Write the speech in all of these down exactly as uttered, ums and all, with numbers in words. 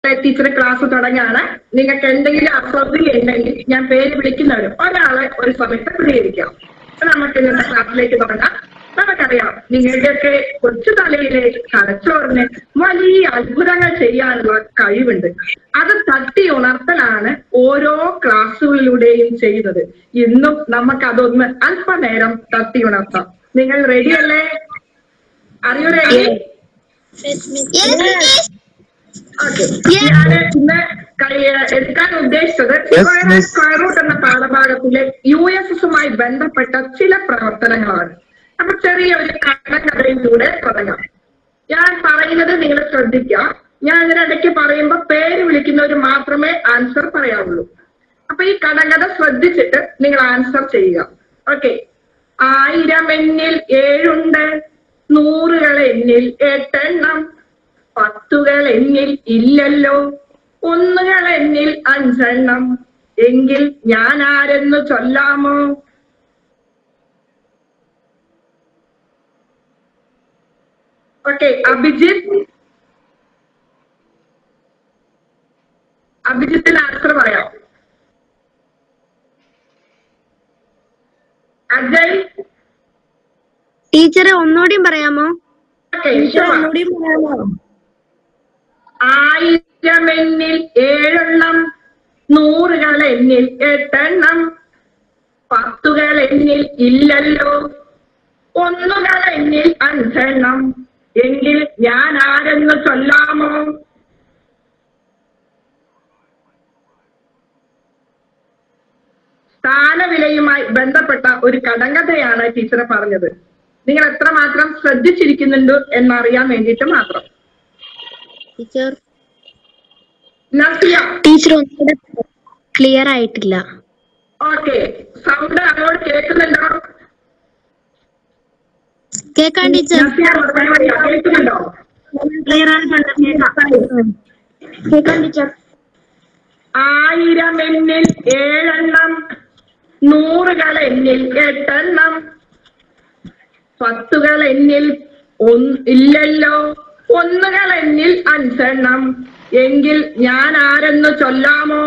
ടീച്ചറെ ക്ലാസ് തുടങ്ങാണ്. നിങ്ങൾക്ക് എന്തെങ്കിലും അശ്രദ്ധ ഉണ്ടെങ്കിൽ ഞാൻ പേര് വിളിക്കുന്നവരും ഒരാളെ ഒരു സമയത്ത് പ്രതികരിക്കാം. നമുക്ക് ഇന്നത്തെ ക്ലാസ്സിലേക്ക് തുടങ്ങാം. നമുക്കറിയാം നിങ്ങളുടെയൊക്കെ കൊച്ചു തലയിലെ തലച്ചോറിന് വലിയ അത്ഭുതങ്ങൾ ചെയ്യാനുള്ള കഴിവുണ്ട്. അത് തട്ടി ഉണർത്തലാണ് ഓരോ ക്ലാസ്സുകളിലൂടെയും ചെയ്യുന്നത്. ഇന്നും നമുക്കതൊന്ന് അല്പനേരം തട്ടി ഉണർത്താം. നിങ്ങൾ റെഡിയല്ലേ? അറിയൂ റെഡി? ഓക്കെ, ഞാൻ ഇന്ന് എടുക്കാൻ ഉദ്ദേശിച്ചത് സ്ക്വയർ റൂട്ട് എന്ന പാഠഭാഗത്തിലെ യു എസ് എസുമായി ബന്ധപ്പെട്ട ചില പ്രവർത്തനങ്ങളാണ്. അപ്പൊ ചെറിയ ഒരു കടകഥയിലൂടെ തുടങ്ങാം. ഞാൻ പറയുന്നത് നിങ്ങൾ ശ്രദ്ധിക്കുക. ഞാൻ ഇതിനിടയ്ക്ക് പറയുമ്പോൾ പേര് വിളിക്കുന്നവർ മാത്രമേ ആൻസർ പറയാവുള്ളൂ. അപ്പൊ ഈ കടകഥ ശ്രദ്ധിച്ചിട്ട് നിങ്ങൾ ആൻസർ ചെയ്യുക. ഓക്കെ. ആയിരം എണ്ണിൽ ഏഴുണ്ട്, നൂറുകൾ എണ്ണിൽ എട്ടെണ്ണം, പത്തുകൾ എണ്ണിൽ ഇല്ലല്ലോ, ഒന്നുകൾ എണ്ണിൽ അഞ്ചെണ്ണം, എങ്കിൽ ഞാൻ ആരെന്ന് ചൊല്ലാമോ? ഓക്കെ, അഭിജിത്ത് അഭിജിത്തിന് ആൻസർ പറയാം. അജയ് ടീച്ചറെ ഒന്നുകൂടിയും പറയാമോ? ഒന്നുകൂടിയും പറയാമോ? ആയിരം എണ്ണിൽ ഏഴെണ്ണം, നൂറുകൾ എണ്ണിൽ എട്ടെണ്ണം, പത്തുകൾ എണ്ണിൽ ഇല്ലല്ലോ, ഒന്നുകൾ എണ്ണിൽ അഞ്ചെണ്ണം, എങ്കിൽ ഞാൻ ആരെന്ന് ചൊല്ലാമോ? സ്ഥാനവിലയുമായി ബന്ധപ്പെട്ട ഒരു കടങ്കഥയാണ് ടീച്ചറെ പറഞ്ഞത്. നിങ്ങൾ എത്രമാത്രം ശ്രദ്ധിച്ചിരിക്കുന്നുണ്ട് എന്നറിയാൻ വേണ്ടിയിട്ട് മാത്രം. ടീച്ചർ നസിയ ടീച്ചർ ഒന്നുകൂടെ ക്ലിയർ ആയിട്ടില്ല. ഓക്കെ, സൗണ്ട് അങ്ങോട്ട് കേൾക്കുന്നുണ്ടോ? കേൾക്കാം ടീച്ചർ. കേൾക്കുന്നുണ്ടോ? കേൾക്കാം ടീച്ചർ. ആയിരം എണ്ണിൽ ഏഴെണ്ണം, നൂറുകൾ എണ്ണിൽ എട്ടെണ്ണം, പത്തുകൾ എണ്ണിൽ ഇല്ലല്ലോ, ഒന്നുകൾ എണ്ണിൽ അഞ്ചെണ്ണം, എങ്കിൽ ഞാൻ ആരെന്ന് ചൊല്ലാമോ?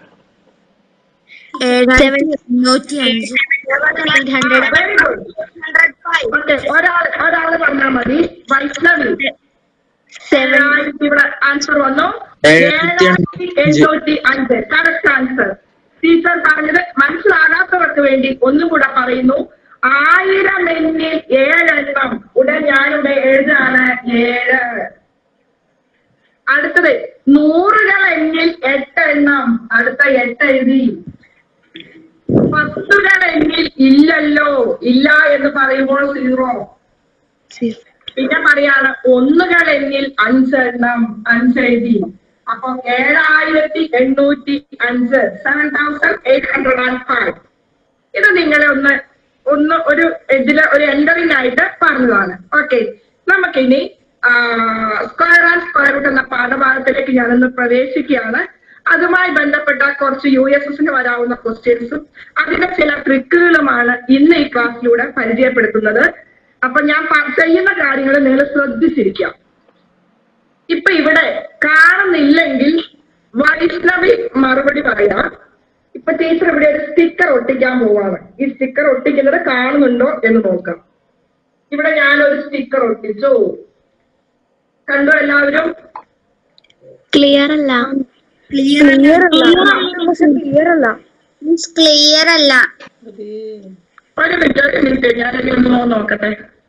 ഒരാൾ ഒരാള് പറഞ്ഞാൽ മതി. വൈഷ്ണവി ഇവിടെ ആൻസർ വന്നു. ഏഴായിരത്തി എണ്ണൂറ്റി അഞ്ച് കറക്റ്റ് ആൻസർ. ടീച്ചർ പറഞ്ഞത് മനസ്സിലാകാത്തവർക്ക് വേണ്ടി ഒന്നും കൂടെ പറയുന്നു. ആയിരം എണ്ണിൽ ഏഴെണ്ണം. ഉടൻ ഞാനിവിടെ എഴുതാണ് ഏഴ്. അടുത്തത് നൂറുകൾ എണ്ണിൽ എട്ടെണ്ണം. അടുത്ത എട്ട് എഴുതി. പത്തുകൾ എണ്ണിൽ ഇല്ലല്ലോ. ഇല്ല എന്ന് പറയുമ്പോൾ സീറോ. പിന്നെ പറയാണ് ഒന്നുകൾ എണ്ണിൽ അഞ്ചെണ്ണം. അഞ്ചെഴുതി. അപ്പൊ ഏഴായിരത്തി എണ്ണൂറ്റി അഞ്ച് seven thousand eight hundred and five. ഇത് നിങ്ങളെ ഒന്ന് ഒന്ന് ഒരു ഇതില് ഒരു എൻറ്ററിംഗ് ആയിട്ട് പറഞ്ഞതാണ്. ഓക്കെ, നമുക്കിനി സ്ക്വയർ ആൻഡ് സ്ക്വയർ റൂട്ട് എന്ന പാഠഭാഗത്തിലേക്ക് ഞാനൊന്ന് പ്രവേശിക്കുകയാണ്. അതുമായി ബന്ധപ്പെട്ട കുറച്ച് യു എസ് എസിന് വരാവുന്ന ക്വസ്റ്റ്യൻസും അതിന്റെ ചില ട്രിക്കുകളുമാണ് ഇന്ന് ഈ ക്ലാസ്സിലൂടെ പരിചയപ്പെടുത്തുന്നത്. അപ്പൊ ഞാൻ ചെയ്യുന്ന കാര്യങ്ങൾ നിങ്ങൾ ശ്രദ്ധിച്ചിരിക്കാം. ഇപ്പൊ ഇവിടെ കാണുന്നില്ലെങ്കിൽ വൈഷ്ണവി മറുപടി പറയാം. ഇപ്പൊ ടീച്ചർ ഇവിടെ ഒരു സ്റ്റിക്കർ ഒട്ടിക്കാൻ പോവാണ്. ഈ സ്റ്റിക്കർ ഒട്ടിക്കുന്നത് കാണുന്നുണ്ടോ എന്ന് നോക്കാം. ഇവിടെ ഞാനൊരു സ്റ്റിക്കർ ഒട്ടിച്ചു. കണ്ടോ എല്ലാവരും? ക്ലിയർ അല്ല. ക്ലിയർ അല്ല. ക്ലിയർ അല്ല. ഒരു മിനിറ്റ് ഒരു മിനിറ്റ് ഞാനൊക്കെ ഒന്ന് നോക്കട്ടെ.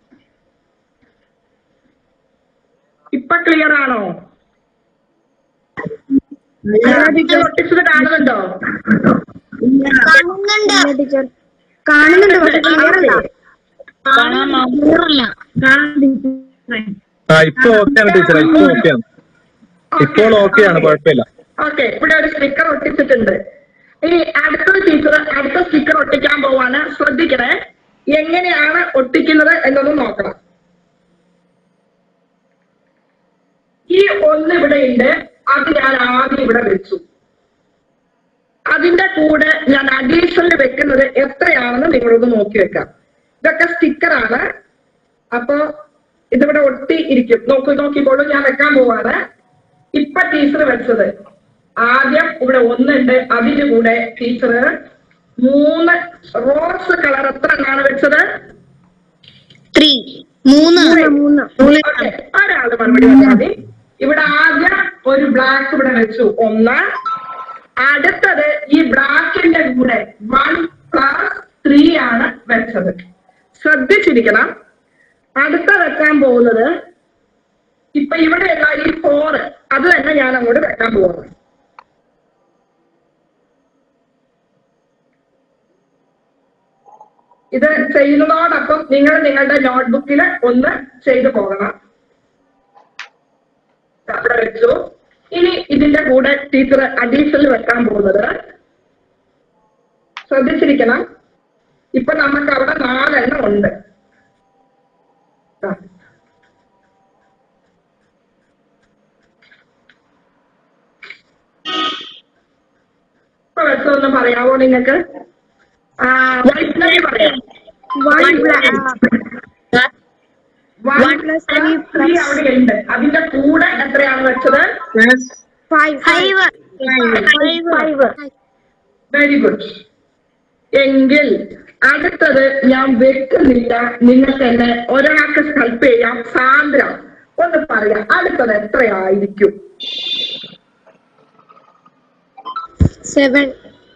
ഇപ്പൊ ക്ലിയർ ആണോ? ഒട്ടിച്ചത് കാണുന്നുണ്ടോ? കാണുന്നുണ്ട്. ഇപ്പൊ ഓക്കെയാണ് ടീച്ചർ. ഇപ്പൊ ഓക്കെയാണ്. ഇപ്പോൾ ഓക്കെയാണ്, കുഴപ്പമില്ല. ഓക്കെ, ഇവിടെ ഒരു സ്റ്റിക്കർ ഒട്ടിച്ചിട്ടുണ്ട്. ഇനി അടുത്ത ടീച്ചർ അടുത്ത സ്റ്റിക്കർ ഒട്ടിക്കാൻ പോവാണ്. ശ്രദ്ധിക്കണേ, എങ്ങനെയാണ് ഒട്ടിക്കുന്നത് എന്നൊന്നും നോക്കണം. ഈ ഒന്ന് ഇവിടെ ഉണ്ട്. അത് ഞാൻ ആദ്യം ഇവിടെ വെച്ചു. അതിന്റെ കൂടെ ഞാൻ അഡീഷണൽ വെക്കുന്നത് എത്രയാണെന്ന് നിങ്ങളൊന്ന് നോക്കി വെക്കാം. ഇതൊക്കെ സ്റ്റിക്കറാണ്. അപ്പൊ ഇതിവിടെ ഒട്ടി ഇരിക്കും. നോക്കി നോക്കിക്കോളൂ, ഞാൻ വെക്കാൻ പോവാണ്. ഇപ്പൊ ടീച്ചർ വെച്ചത് ആദ്യം ഇവിടെ ഒന്നുണ്ട്, അതിന്റെ കൂടെ ടീച്ചർ മൂന്ന് റോസ് കളർ എത്ര എണ്ണാണ് വെച്ചത്? ത്രീ മൂന്ന് മൂന്ന് ഒരാള് മറുപടി പറഞ്ഞാൽ മതി. ഇവിടെ ആദ്യം ഒരു ബ്ലാക്ക് ഇവിടെ വെച്ചു ഒന്ന്. അടുത്തത് ഈ ബ്ലാക്കിന്റെ കൂടെ വൺ പ്ലസ് ത്രീ ആണ് വെച്ചത്. ശ്രദ്ധിച്ചിരിക്കണം. അടുത്ത വെക്കാൻ പോകുന്നത് ഇപ്പൊ ഇവിടെയുള്ള ഈ ഫോർ അത് തന്നെ ഞാൻ അങ്ങോട്ട് വെക്കാൻ പോകുന്നത്. ഇത് ചെയ്യുന്നതോടൊപ്പം നിങ്ങൾ നിങ്ങളുടെ നോട്ട്ബുക്കിൽ ഒന്ന് ചെയ്തു പോകണം. അവിടെ വെച്ചു. ഇനി ഇതിന്റെ കൂടെ ടീച്ചർ അഡീഷണൽ വെക്കാൻ പോകുന്നത് ശ്രദ്ധിച്ചിരിക്കണം. ഇപ്പൊ നമുക്ക് അവിടെ നാലെണ്ണം ഉണ്ട്. ഇപ്പൊ വെച്ചൊന്ന് പറയാവോ നിങ്ങൾക്ക്? വൈഷ്ണവി പറയാം. അവിടെ ഉണ്ട്. അതിന്റെ കൂടെ എത്രയാണ് വെച്ചത്? Very good. എങ്കിൽ അടുത്തത് ഞാൻ വെക്കുന്നില്ല, നിങ്ങൾക്ക് എന്നെ ഒരാൾക്ക് ഹെൽപ്പ് ചെയ്യാം. സാന്ദ്ര ഒന്ന് പറയാം, അടുത്തത് എത്രയായിരിക്കും? സെവൻ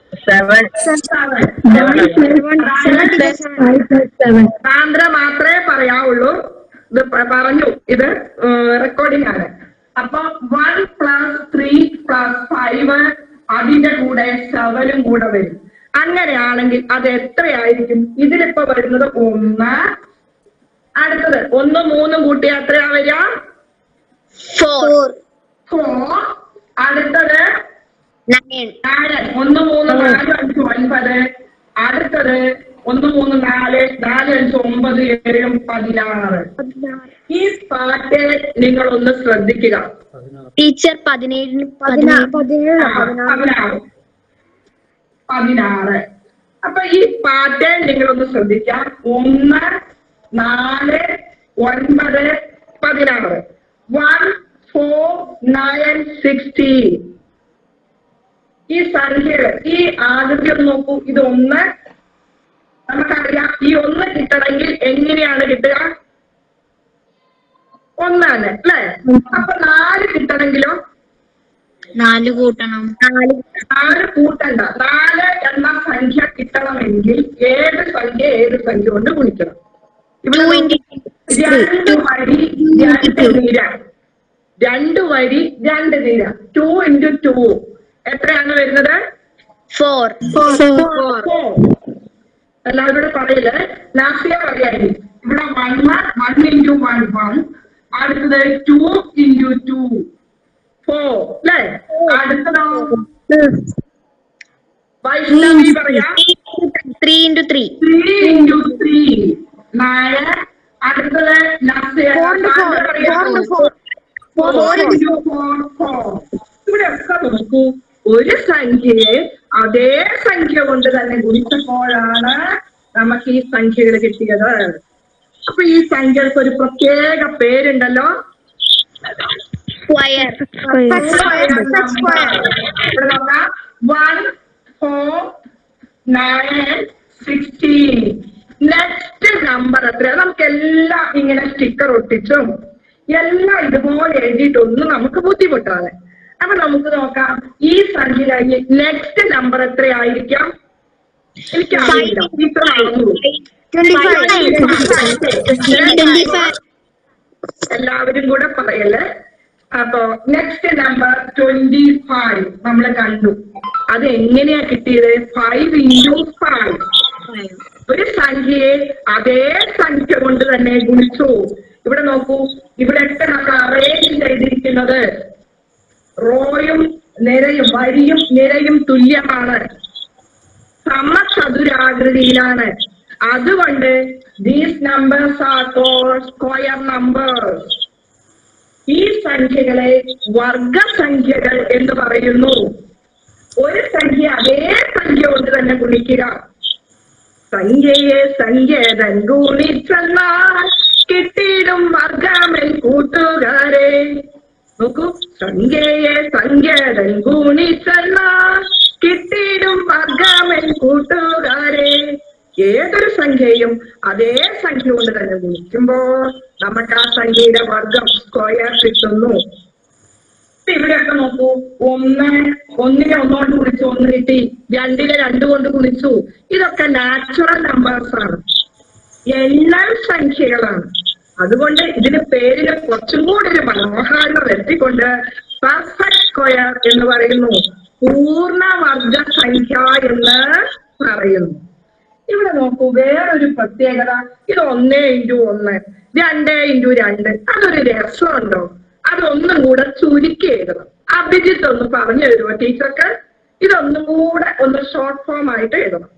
സാന്ദ്ര മാത്രമേ പറയാവുള്ളൂ. ഇത് പറഞ്ഞു, ഇത് റെക്കോർഡിംഗ് ആണ്. അപ്പൊ one plus three plus five അതിന്റെ കൂടെ സെവനും കൂടെ വരും. അങ്ങനെയാണെങ്കിൽ അത് എത്രയായിരിക്കും? ഇതിലിപ്പോ വരുന്നത് ഒന്ന്. അടുത്തത് ഒന്ന് മൂന്നും കൂട്ടിയാ എത്രയാ വരിക? Four four. അടുത്തത് നയൻ. ഒന്ന് മൂന്ന് നാല് അഞ്ച് ഒൻപത്. അടുത്തത് ഒന്ന് മൂന്ന് നാല് നാല് അഞ്ച് ഒമ്പത് ഏഴും പതിനാറ്. ഈ പാട്ട് നിങ്ങൾ ഒന്ന് ശ്രദ്ധിക്കുക. ടീച്ചർ പതിനേഴിന് പതിനാറ് പതിനാറ്. അപ്പൊ ഈ പാറ്റേൺ നിങ്ങളൊന്ന് ശ്രദ്ധിക്കാം. ഒന്ന് നാല് ഒൻപത് പതിനാറ്. One four nine sixteen. ഈ സംഖ്യകൾ ഈ ആകൃതി ഒന്ന് നോക്കൂ. ഇത് ഒന്ന്. നമുക്കറിയാം ഈ ഒന്ന് കിട്ടണമെങ്കിൽ എങ്ങനെയാണ് കിട്ടുക? ഒന്നാണ് അല്ലേ? അപ്പൊ നാല് കിട്ടണമെങ്കിലോ നാല് കൂട്ടണം. നാല് നാല് കൂട്ടണ്ട. നാല് എന്ന സംഖ്യ കിട്ടണമെങ്കിൽ ഏത് സംഖ്യ ഏത് സംഖ്യ കൊണ്ട് ഗുണിക്കണം? ഇവിടെ രണ്ട് വരി രണ്ട് നിര. രണ്ട് വരി രണ്ട് നിര. ടു ഇൻറ്റു ടു എത്രയാണ് വരുന്നത്? ഫോർ. എല്ലാവരോടും പറയില്ല, നാസിയ പറയായി. ഇവിടെ one one into one one. അടുത്തത് ടു ഇൻറ്റു ടു ഫോർ അല്ലേ? അടുത്തതോ വൈഷ്ണവി പറയാം. Three into three three into three നാല്. അടുത്തത് നാസിയ ഇവിടെ ഒക്കെ നോക്കൂ. ഒരു സംഖ്യയെ അതേ സംഖ്യ കൊണ്ട് തന്നെ ഗുണിച്ചപ്പോഴാണ് നമുക്ക് ഈ സംഖ്യകൾ കിട്ടിയത്. അപ്പൊ ഈ സംഖ്യകൾക്ക് ഒരു പ്രത്യേക പേരുണ്ടല്ലോ, square. One four nine sixteen. Next number എത്ര? നമുക്ക് എല്ലാം ഇങ്ങനെ സ്റ്റിക്കർ ഒട്ടിച്ചും എല്ലാം ഇതുപോലെ എഴുതിയിട്ടൊന്നും നമുക്ക് ബുദ്ധിമുട്ടാണ്. അപ്പൊ നമുക്ക് നോക്കാം ഈ സംഖ്യ കഴിഞ്ഞ് നെക്സ്റ്റ് നമ്പർ എത്രയായിരിക്കാം? എനിക്കറിയില്ല. ഇത്ര എല്ലാവരും കൂടെ പറയല്ലേ. അപ്പൊ നെക്സ്റ്റ് നമ്പർ ട്വന്റി ഫൈവ് നമ്മൾ കണ്ടു. അത് എങ്ങനെയാ കിട്ടിയത്? Five into five. ഒരു സംഖ്യയെ അതേ സംഖ്യ കൊണ്ട് തന്നെ ഗുണിച്ചു. ഇവിടെ നോക്കൂ, ഇവിടെയൊക്കെ നമ്മൾ അറേഞ്ച് ചെയ്തിരിക്കുന്നത് റോയും നിരയും വരിയും നിരയും തുല്യമാണ്, സമചതുരാകൃതിയിലാണ്. അതുകൊണ്ട് these numbers are called square numbers. ഈ സംഖ്യകളെ വർഗസംഖ്യകൾ എന്ന് പറയുന്നു. ഒരു സംഖ്യ അതേ സംഖ്യ കൊണ്ട് തന്നെ ഗുണിക്കുക. സംഖ്യയെ സംഖ്യതൻ ഗുണിച്ചെന്നാൽ കിട്ടിയിടും വർഗമെൻ കൂട്ടുകാരെ. നോക്കൂ, സംഖ്യയെ സംഖ്യതൻ ഗുണിച്ചെന്നാൽ കിട്ടിയിടും വർഗമൻ കൂട്ടുകാരെ. ഏതൊരു സംഖ്യയും അതേ സംഖ്യ കൊണ്ട് തന്നെ ഗുണിക്കുമ്പോൾ നമുക്ക് ആ സംഖ്യയുടെ വർഗം സ്ക്വയർ കിട്ടുന്നു. ഇവിടെയൊക്കെ നോക്കൂ, ഒന്ന് ഒന്നിനെ ഒന്നുകൊണ്ട് ഗുണിച്ചു, ഒന്ന് കിട്ടി. രണ്ടിനെ രണ്ട് കൊണ്ട് ഗുണിച്ചു. ഇതൊക്കെ നാച്ചുറൽ നമ്പേഴ്സ് ആണ്, എണ്ണൽ സംഖ്യകളാണ്. അതുകൊണ്ട് ഇതിന് പേരിന് കുറച്ചും കൂടി ഒരു മനോഹാരിത വരുത്തിക്കൊണ്ട് പെർഫെക്റ്റ് സ്ക്വയർ എന്ന് പറയുന്നു, പൂർണ്ണവർഗ സംഖ്യ എന്ന് പറയുന്നു. ഇവിടെ നോക്കൂ, വേറൊരു പ്രത്യേകത, ഇത് ഒന്ന് ഇൻറ്റു ഒന്ന്, രണ്ട് ഇൻറ്റു രണ്ട്. അതൊരു രസമുണ്ടോ? അതൊന്നും കൂടെ ചുരുക്കി എഴുതണം. അഭിജിത്ത് ഒന്ന് പറഞ്ഞു തരുമോ ടീച്ചർക്ക്? ഇതൊന്നും കൂടെ ഒന്ന് ഷോർട്ട് ഫോം ആയിട്ട് എഴുതണം.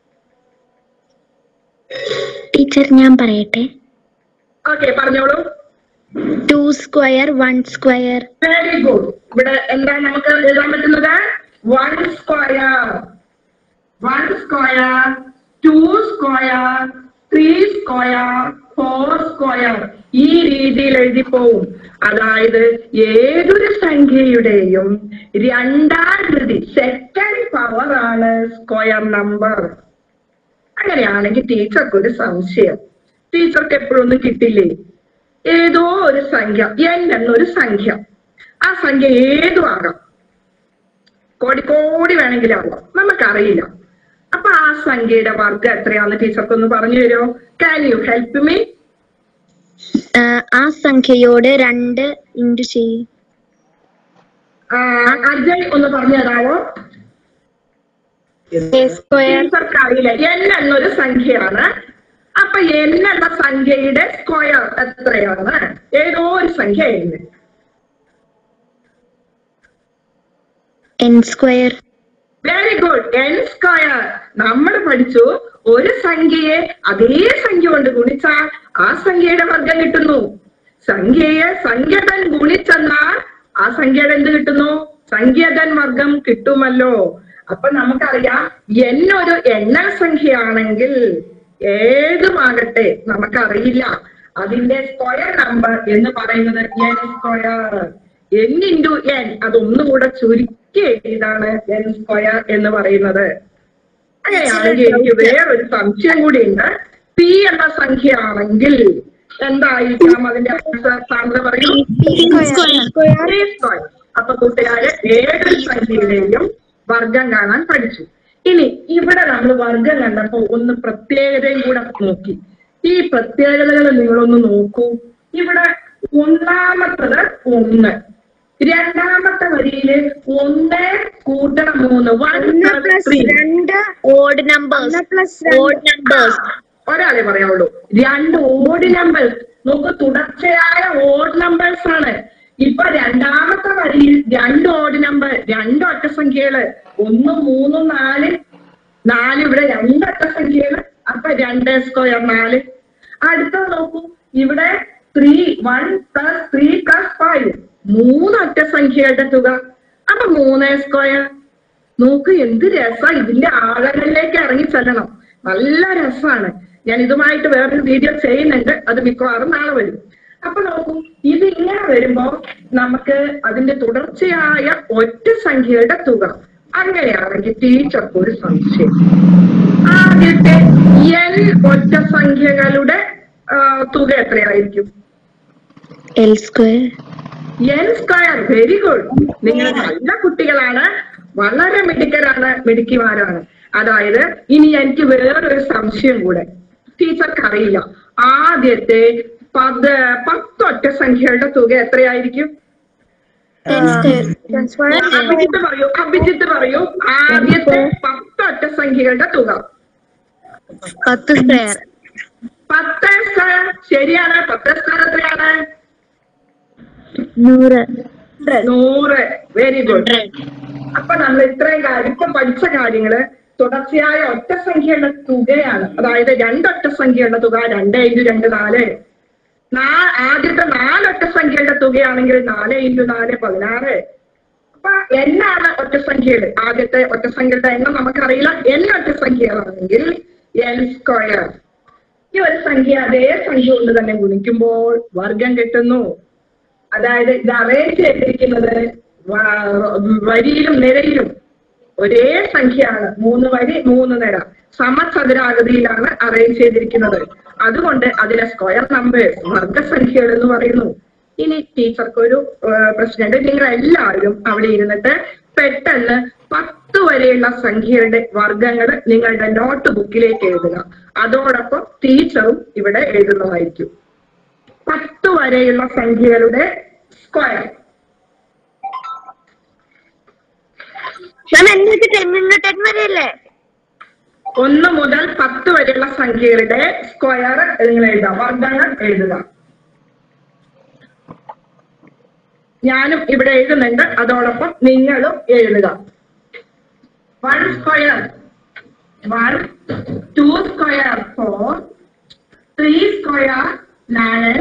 ടീച്ചർ ഞാൻ പറയട്ടെ. ഓക്കെ, പറഞ്ഞോളൂ. Two square one square. Very good. ഇവിടെ എന്താ നമുക്ക് എഴുതാൻ പറ്റുന്നത്? One square, one square, two square, three square, four square. ഈ രീതിയിൽ എഴുതി പോവും. അതായത് ഏതൊരു സംഖ്യയുടെയും രണ്ടാം കൃതി, സെക്കൻഡ് പവർ ആണ് സ്ക്വയർ നമ്പർ. അങ്ങനെയാണെങ്കിൽ ടീച്ചർക്ക് ഒരു സംശയം, ടീച്ചർക്ക് എപ്പോഴൊന്നും കിട്ടില്ലേ? ഏതോ ഒരു സംഖ്യ, എൻ എന്നൊരു സംഖ്യ, ആ സംഖ്യ ഏതും ആകാം, കോടിക്കോടി വേണമെങ്കിലും ആകാം, നമുക്കറിയില്ല. അപ്പൊ ആ സംഖ്യയുടെ വർഗം എത്രയാണെന്ന് ടീച്ചർക്ക് ഒന്ന് പറഞ്ഞു തരുമോ? Can you help me? ആ സംഖ്യയോട് രണ്ട് ഇൻറ്റു ചെയ്യും. അജയ് ഒന്ന് പറഞ്ഞു തരാമോ? ടീച്ചർക്ക് അറിയില്ല. എൻ എന്നൊരു സംഖ്യയാണ്. അപ്പൊ എൻ എന്ന സംഖ്യയുടെ സ്ക്വയർ എത്രയാണ്? ഏതോ ഒരു സംഖ്യ n. N square. Very good, n square. നമ്മൾ പഠിച്ചു, ഒരു സംഖ്യയെ അതേ സംഖ്യ കൊണ്ട് ഗുണിച്ചാൽ ആ സംഖ്യയുടെ വർഗം കിട്ടുന്നു. സംഖ്യയെ സംഖ്യതൻ ഗുണിച്ചെന്നാൽ ആ സംഖ്യയുടെ എന്ത് കിട്ടുന്നു? സംഖ്യതൻ വർഗം കിട്ടുമല്ലോ. അപ്പൊ നമുക്കറിയാം, എൻ ഒരു എണ്ണൽ സംഖ്യയാണെങ്കിൽ ഏതുമാകട്ടെ നമുക്കറിയില്ല, അതിന്റെ സ്ക്വയർ നമ്പർ എന്ന് പറയുന്നത് n square. N into n, അതൊന്നുകൂടെ ചുരുക്കി എഴുതാണ് എൻ സ്ക്വയർ എന്ന് പറയുന്നത്. അങ്ങനെയാണെങ്കിൽ എനിക്ക് വേറൊരു സംശയം കൂടി ഉണ്ട്. പി എന്ന സംഖ്യ ആണെങ്കിൽ എന്തായിരിക്കാം അതിന്റെ സാന്ദ്രത? പറയൂ. അപ്പൊ കൂട്ടുകാര് ഏതൊരു സംഖ്യയുടെയും വർഗം കാണാൻ പഠിച്ചു. ഇനി ഇവിടെ നമ്മൾ വർഗം കണ്ടപ്പോ ഒന്ന് പ്രത്യേകതയും കൂടെ നോക്കി. ഈ പ്രത്യേകതകൾ നിങ്ങളൊന്ന് നോക്കൂ. ഇവിടെ ഒന്നാമത്തത് ഒന്ന്, രണ്ടാമത്തെ വരിയില് ഒന്ന് കൂട്ടണം മൂന്ന്, രണ്ട് ഓഡ് നമ്പേഴ്സ്. ഓഡ് നമ്പേഴ്സ് ഒരാളെ പറയാവുള്ളൂ. രണ്ട് ഓഡ് നമ്പേഴ്സ്. നോക്കൂ, തുടർച്ചയായ ഓഡ് നമ്പേഴ്സ് ആണ്. ഇപ്പൊ രണ്ടാമത്തെ വരിയിൽ രണ്ട് ഓഡ് നമ്പർ, രണ്ട് ഒറ്റ സംഖ്യകള്, ഒന്നും മൂന്നും നാല്, നാല് ഇവിടെ രണ്ട് ഒറ്റ സംഖ്യകള്, അപ്പൊ രണ്ട് സ്ക്വയർ നാല്. അടുത്തത് നോക്കൂ, ഇവിടെ three, one plus three plus five, മൂന്ന് ഒറ്റ സംഖ്യകളുടെ തുക, അപ്പൊ മൂന്ന് സ്ക്വയർ. നോക്ക് എന്ത് രസാ, ഇതിന്റെ ആഴങ്ങളിലേക്ക് ഇറങ്ങി ചെല്ലണം. നല്ല രസാണ്. ഞാൻ ഇതുമായിട്ട് വേറൊരു വീഡിയോ ചെയ്യുന്നുണ്ട്, അത് മിക്കവാറും നാളെ വരും. അപ്പൊ നോക്കൂ, ഇത് ഇങ്ങനെ വരുമ്പോ നമുക്ക് അതിന്റെ തുടർച്ചയായ ഒറ്റ സംഖ്യയുടെ തുക. അങ്ങനെയാണെങ്കിൽ ടീച്ചർക്ക് ഒരു സംശയം, ആദ്യത്തെ എൻ ഒറ്റ സംഖ്യകളുടെ തുക എത്രയായിരിക്കും? L square. N square. Very good. നിങ്ങൾ നല്ല കുട്ടികളാണ്, വളരെ മിടുക്കരാണ്, മിടുക്കിമാരാണ്. അതായത് ഇനി എനിക്ക് വേറൊരു സംശയം കൂടെ, ടീച്ചർക്ക് അറിയില്ല, ആദ്യത്തെ പത് പത്തൊറ്റ സംഖ്യകളുടെ തുക എത്രയായിരിക്കും? അഭിജിത്ത് പറയൂ, അഭിജിത്ത് പറയൂ, ആദ്യത്തെ പത്തൊറ്റ സംഖ്യകളുടെ തുക. പത്ത് സ്ക്വയർ. പത്ത് സ്ക്വയർ ശരിയാണ്. പത്ത് സ്ക്വയർ എത്രയാണ്? നൂറ്. നൂറ്. Very good. അപ്പൊ നമ്മൾ ഇത്രയും കാര്യം ഇപ്പൊ പഠിച്ച കാര്യങ്ങള് തുടർച്ചയായ ഒറ്റ സംഖ്യയുടെ തുകയാണ്. അതായത് രണ്ടൊറ്റ സംഖ്യയുടെ തുക രണ്ട് ഇൻറ്റു രണ്ട് നാല്. നാ ആദ്യത്തെ നാലൊറ്റ സംഖ്യയുടെ തുകയാണെങ്കിൽ നാല് ഇൻറ്റു നാല് പതിനാറ്. അപ്പൊ എന്നാണ് ഒറ്റ സംഖ്യയുടെ ആദ്യത്തെ ഒറ്റ സംഖ്യയുടെ എണ്ണം നമുക്കറിയില്ല. എൻ ഒറ്റ സംഖ്യകളാണെങ്കിൽ എൻ സ്ക്വയർ. ഈ ഒരു സംഖ്യ അതേ സംഖ്യ കൊണ്ട് തന്നെ ഗുണിക്കുമ്പോൾ വർഗം കിട്ടുന്നു. അതായത് ഇത് അറേഞ്ച് ചെയ്തിരിക്കുന്നത് വരിയിലും നിരയിലും ഒരേ സംഖ്യയാണ്. മൂന്ന് വരി മൂന്ന് നിര സമചതുരാകൃതിയിലാണ് അറേഞ്ച് ചെയ്തിരിക്കുന്നത്. അതുകൊണ്ട് അതിലെ സ്ക്വയർ നമ്പേഴ്സ് വർഗസംഖ്യകൾ എന്ന് പറയുന്നു. ഇനി ടീച്ചർക്ക് ഒരു പ്രശ്നമുണ്ട്. നിങ്ങൾ എല്ലാവരും അവിടെ ഇരുന്നിട്ട് പെട്ടെന്ന് പത്ത് വരെയുള്ള സംഖ്യയുടെ വർഗങ്ങൾ നിങ്ങളുടെ നോട്ട് ബുക്കിലേക്ക് എഴുതുക. അതോടൊപ്പം ടീച്ചറും ഇവിടെ എഴുതുന്നതായിരിക്കും. പത്ത് വരെയുള്ള സംഖ്യകളുടെ സ്ക്വയർ. ഒന്ന് മുതൽ പത്ത് വരെയുള്ള സംഖ്യകളുടെ സ്ക്വയർ നിങ്ങൾ എഴുതുക, വർഗങ്ങൾ എഴുതുക. ഞാനും ഇവിടെ എഴുതുന്നുണ്ട്, അതോടൊപ്പം നിങ്ങളും എഴുതുക. One square one, two square four, three square nine,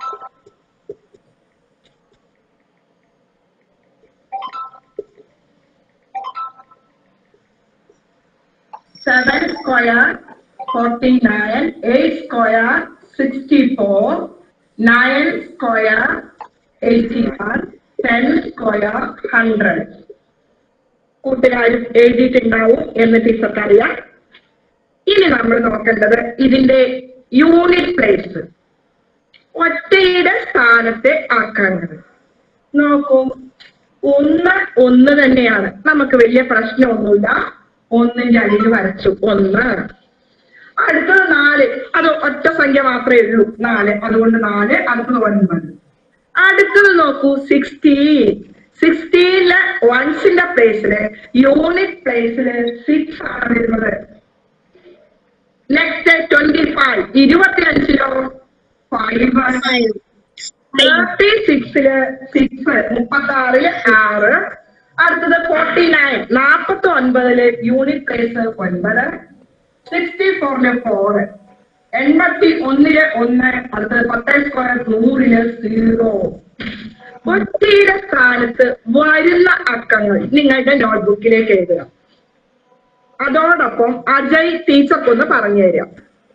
seven square forty-nine, eight square sixty-four, nine square eighty-one, ten square one hundred. കൂട്ടുകാരും എഴുതിയിട്ടുണ്ടാവും എന്ന് ടീച്ചർക്ക് അറിയാം. ഇനി നമ്മൾ നോക്കേണ്ടത് ഇതിന്റെ യൂണിറ്റ് പ്ലേസ്, ഒറ്റയുടെ സ്ഥാനത്തെ ആക്കാങ്ങൾ. നോക്കൂ, ഒന്ന് ഒന്ന് തന്നെയാണ്, നമുക്ക് വലിയ പ്രശ്നമൊന്നുമില്ല. ഒന്നിന്റെ അടിയിൽ വരച്ചു ഒന്ന്. അടുത്തത് നാല്, അത് ഒറ്റ സംഖ്യ മാത്രമേ ഉള്ളൂ, നാല്. അതുകൊണ്ട് നാല്. അടുത്തത് ഒൻപത്. അടുത്തത് നോക്കൂ, സിക്സ്റ്റീൻ. സിക്സ്റ്റീനില് വൺസിന്റെ പ്ലേസില് യൂണിറ്റ് പ്ലേസില് സിക്സ് ആണ് വരുന്നത്. നെക്സ്റ്റ് ട്വന്റി ഫൈവ്, ഇരുപത്തി അഞ്ചിലോ ഫൈവ്. തേർട്ടി സിക്സില് സിക്സ്, മുപ്പത്തി ആറില് ആറ്. അടുത്തത് ഫോർട്ടി നയൻ, നാപ്പത്തി ഒൻപതില് യൂണിറ്റ് പ്ലേസ് ഒൻപത്. സിക്സ്റ്റി ഫോറില് ഫോറ്, എൺപത്തി ഒന്നില് ഒന്ന്. അടുത്തത് പത്ത് സ്ക്വയർ നൂറില് സീറോ. ഒറ്റയുടെ സ്ഥാനത്ത് വരുന്ന അക്കങ്ങൾ നിങ്ങളുടെ നോട്ട്ബുക്കിലേക്ക് എഴുതുക. അതോടൊപ്പം അജയ് ടീച്ചർക്കൊന്ന് പറഞ്ഞു തരാം.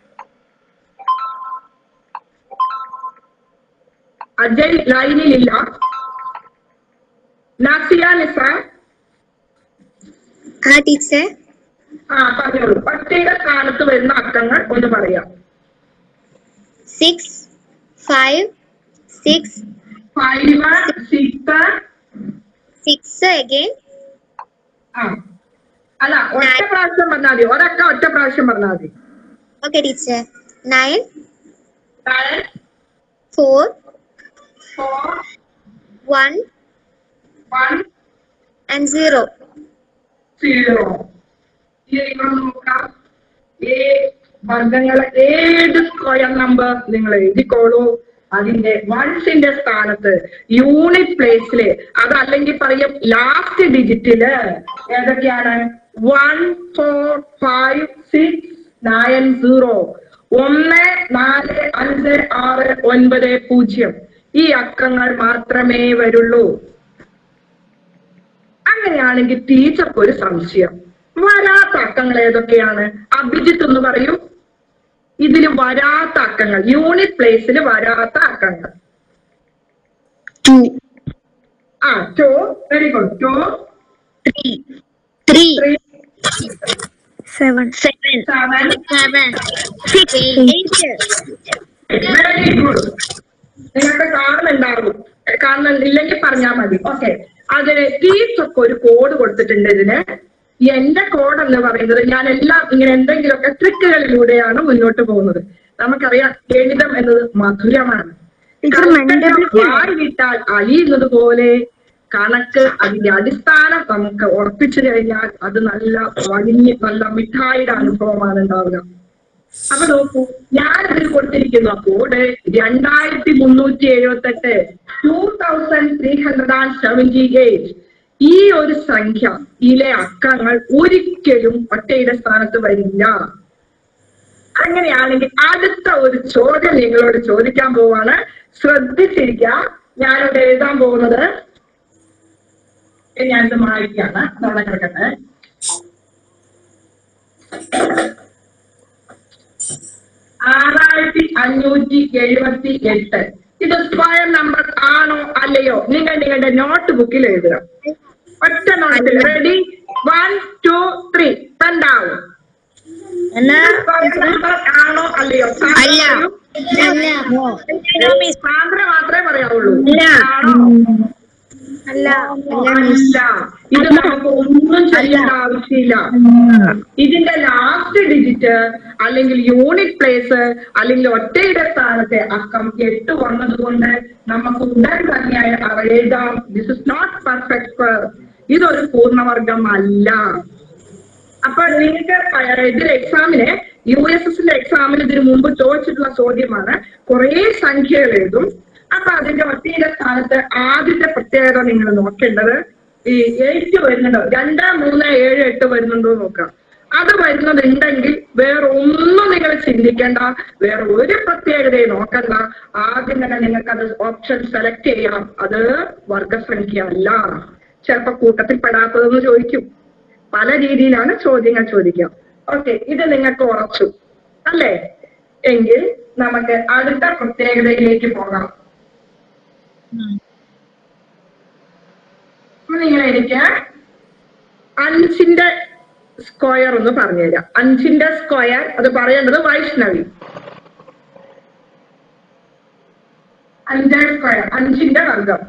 അജയ് ലൈനിലില്ല. നാസിയ നിസ, ആ പറഞ്ഞോളൂ. ഒറ്റയുടെ സ്ഥാനത്ത് വരുന്ന അക്കങ്ങൾ ഒന്ന് പറയാം. Six, five, six, five, six, six again. ആ അല്ല, ഒറ്റ പ്രാവശ്യം പറഞ്ഞാൽ മതി. ഒരക്ക ഒറ്റ പ്രാവശ്യം പറഞ്ഞാൽ മതി. Okay teacher. Nine, nine, four, four, one, one and zero. Zero. ഇനി നിങ്ങൾ നോക്കാം, ഏ വർഗങ്ങളെ ഏത് സ്ക്വയർ നമ്പർ നിങ്ങൾ എഴുതിക്കോളൂ. അതിന്റെ വൺസിന്റെ സ്ഥാനത്ത് യൂണിറ്റ് പ്ലേസില്, അതല്ലെങ്കിൽ പറയും ലാസ്റ്റ് ഡിജിറ്റില് ഏതൊക്കെയാണ്? One, four, five, six, nine, zero. ഒന്ന്, നാല്, അഞ്ച്, ആറ്, ഒൻപത്, പൂജ്യം. ഈ അക്കങ്ങൾ മാത്രമേ വരുള്ളൂ. അങ്ങനെയാണെങ്കിൽ ടീച്ചർക്ക് ഒരു സംശയം, വരാത്ത അക്കങ്ങൾ ഏതൊക്കെയാണ്? അഭിജിത്ത് ഒന്ന് പറയൂ. ഇതിൽ വരാത്ത അക്കങ്ങൾ, യൂണിറ്റ് പ്ലേസിൽ വരാത്ത അക്കങ്ങൾ. ആ two, very good. Two, three, three, seven, seven, seven, seven, six, eight. Very good. നിങ്ങൾക്ക് കാണുന്നുണ്ടാവും. കാണുന്നില്ലെങ്കിൽ പറഞ്ഞാൽ മതി. ഓക്കെ. അതിന് ടീച്ചർക്ക് ഒരു കോഡ് കൊടുത്തിട്ടുണ്ട്. ഇതിന് എന്റെ കോഡ് എന്ന് പറയുന്നത്, ഞാൻ എല്ലാം ഇങ്ങനെ എന്തെങ്കിലുമൊക്കെ ട്രിക്കുകളിലൂടെയാണ് മുന്നോട്ട് പോകുന്നത്. നമുക്കറിയാം, ഗണിതം എന്നത് മധുരമാണ്. വാരി വിട്ടാൽ അലിയുന്നത് പോലെ കണക്ക്, അതിന്റെ അടിസ്ഥാനം നമുക്ക് ഉറപ്പിച്ചു കഴിഞ്ഞാൽ അത് നല്ല വലിയ നല്ല മിഠായിയുടെ അനുഭവമാണ് ഉണ്ടാവുക. അപ്പൊ നോക്കൂ, ഞാൻ ഇതിൽ കൊടുത്തിരിക്കുന്ന കോഡ് രണ്ടായിരത്തി മുന്നൂറ്റി എഴുപത്തി എട്ട് two thousand three hundred and seventy eight. ഈ ഒരു സംഖ്യ ഇതിലെ അക്കങ്ങൾ ഒരിക്കലും ഒറ്റയുടെ സ്ഥാനത്ത് വരില്ല. അങ്ങനെയാണെങ്കിൽ അടുത്ത ഒരു ചോദ്യം നിങ്ങളോട് ചോദിക്കാൻ പോവാണ്. ശ്രദ്ധിച്ചിരിക്കുക. ഞാനിവിടെ എഴുതാൻ പോകുന്നത്, ഞാനിത് മായ്ക്കാണ്. അതവിടെ കിടക്കട്ടെ. ആറായിരത്തി അഞ്ഞൂറ്റി എഴുപത്തി എട്ട്. ഇത് ഇത് സ്ക്വയർ നമ്പർ ആണോ അല്ലയോ? നിങ്ങൾ നിങ്ങളുടെ നോട്ട് ബുക്കിൽ എഴുതുക. ഒറ്റ നോട്ടിൽ. റെഡി? One two three. പെൻഡാവും. സ്ക്വയർ നമ്പർ ആണോ അല്ലയോ? സാന്ദ്ര മാത്രമേ പറയാവുള്ളൂ. ആണോ? അല്ല. അല്ല. ഇത് നമുക്ക് ഒന്നും ചെയ്യേണ്ട ആവശ്യമില്ല. ഇതിന്റെ ലാസ്റ്റ് ഡിജിറ്റ് അല്ലെങ്കിൽ യൂണിറ്റ് പ്ലേസ് അല്ലെങ്കിൽ ഒറ്റയുടെ സ്ഥാനത്തെ അക്കം എട്ട് വന്നത് കൊണ്ട് നമുക്ക് ഉടൻ തന്നെ എഴുതാം. This is not perfect square. ഇതൊരു പൂർണ്ണവർഗം അല്ല. അപ്പൊ നിങ്ങൾക്ക് ഇതിൽ എക്സാമിന് യു എസ് എസിന്റെ എക്സാമിന് ഇതിനു മുമ്പ് ചോദിച്ചിട്ടുള്ള ചോദ്യമാണ്. കുറെ സംഖ്യകൾ എഴുതും. അപ്പൊ അതിന്റെ ഒറ്റയുടെ സ്ഥാനത്ത് ആദ്യത്തെ പ്രത്യേകത നിങ്ങൾ നോക്കേണ്ടത് ഈ എയ്റ്റ് വരുന്നുണ്ടോ, രണ്ട് മൂന്ന് ഏഴ് എട്ട് വരുന്നുണ്ടോ നോക്കാം. അത് വരുന്നതുണ്ടെങ്കിൽ വേറെ ഒന്നും നിങ്ങൾ ചിന്തിക്കേണ്ട, വേറെ ഒരു പ്രത്യേകതയും നോക്കണ്ട. ആദ്യം തന്നെ നിങ്ങൾക്ക് അത് ഓപ്ഷൻ സെലക്ട് ചെയ്യാം. അത് വർഗസംഖ്യ അല്ല. ചിലപ്പോ കൂട്ടത്തിൽ പെടാത്തതെന്ന് ചോദിക്കും. പല രീതിയിലാണ് ചോദ്യങ്ങൾ ചോദിക്കാം. ഓക്കെ, ഇത് നിങ്ങൾക്ക് ഉറച്ചു അല്ലേ? എങ്കിൽ നമുക്ക് അടുത്ത പ്രത്യേകതയിലേക്ക് പോകാം. നിങ്ങൾ എനിക്ക് അഞ്ചിന്റെ സ്ക്വയർ ഒന്ന് പറഞ്ഞുതരാം. അഞ്ചിന്റെ സ്ക്വയർ അത് പറയേണ്ടത് വൈഷ്ണവി. അഞ്ചാം സ്ക്വയർ, അഞ്ചിന്റെ വർഗം.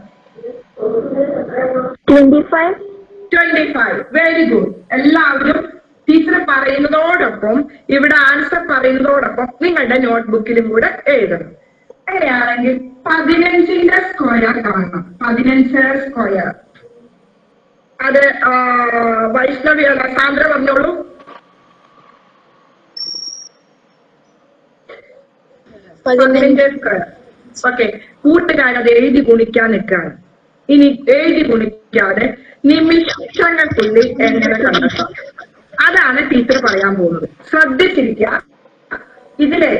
Twenty five. Twenty five. Very good. എല്ലാവരും ടീച്ചർ പറയുന്നതോടൊപ്പം ഇവിടെ ആൻസർ പറയുന്നതോടൊപ്പം നിങ്ങളുടെ നോട്ട്ബുക്കിലും കൂടെ എഴുതണം. അങ്ങനെയാണെങ്കിൽ പതിനഞ്ചിന്റെ സ്ക്വയർ കാണണം. പതിനഞ്ച് സ്ക്വയർ അത് വൈഷ്ണവി അല്ല, സാന്ദ്ര പറഞ്ഞോളൂ. പതിനഞ്ച് സ്ക്വയർ. ഓക്കെ, കൂട്ടുകാരത് എഴുതി ഗുണിക്കാൻ നിൽക്കുകയാണ്. ഇനി എഴുതി ഗുണിക്കാതെ നിമിഷങ്ങൾക്കുള്ളിൽ എങ്ങനെ കണ്ടെത്താം, അതാണ് ടീച്ചർ പറയാൻ പോകുന്നത്. ശ്രദ്ധിച്ചിരിക്കുക. ഇതിലെ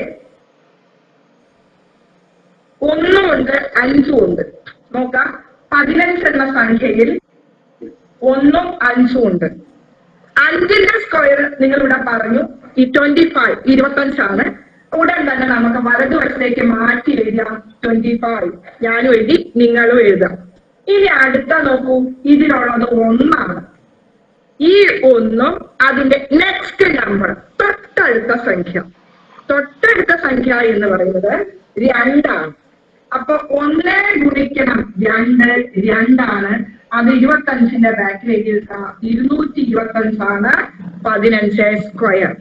ഒന്നും ഉണ്ട്, അഞ്ചും ഉണ്ട്. നോക്കാം, പതിനഞ്ച് എന്ന സംഖ്യയിൽ ഒന്നും അഞ്ചും ഉണ്ട്. അഞ്ചിന്റെ സ്ക്വയർ നിങ്ങൾ ഇവിടെ പറഞ്ഞു. ഈ ട്വന്റി ഫൈവ് ഇരുപത്തഞ്ചാണ്. ഉടൻ തന്നെ നമുക്ക് വലതുവശത്തേക്ക് മാറ്റി എഴുതാം. ട്വന്റി ഫൈവ് ഞാനും എഴുതി, നിങ്ങളും എഴുതാം. ഇനി അടുത്ത നോക്കൂ, ഇതിലുള്ളത് ഒന്നാണ്. ഈ ഒന്നും അതിന്റെ നെക്സ്റ്റ് നമ്പർ തൊട്ടടുത്ത സംഖ്യ. തൊട്ടടുത്ത സംഖ്യ എന്ന് പറയുന്നത് രണ്ടാണ്. അപ്പൊ ഒന്ന് ഗുണിക്കണം രണ്ട്, രണ്ടാണ്. അത് ഇരുപത്തഞ്ചിന്റെ ബാക്കിലേക്ക് എടുക്കാം. ഇരുന്നൂറ്റി ഇരുപത്തഞ്ചാണ് പതിനഞ്ച് സ്ക്വയർ.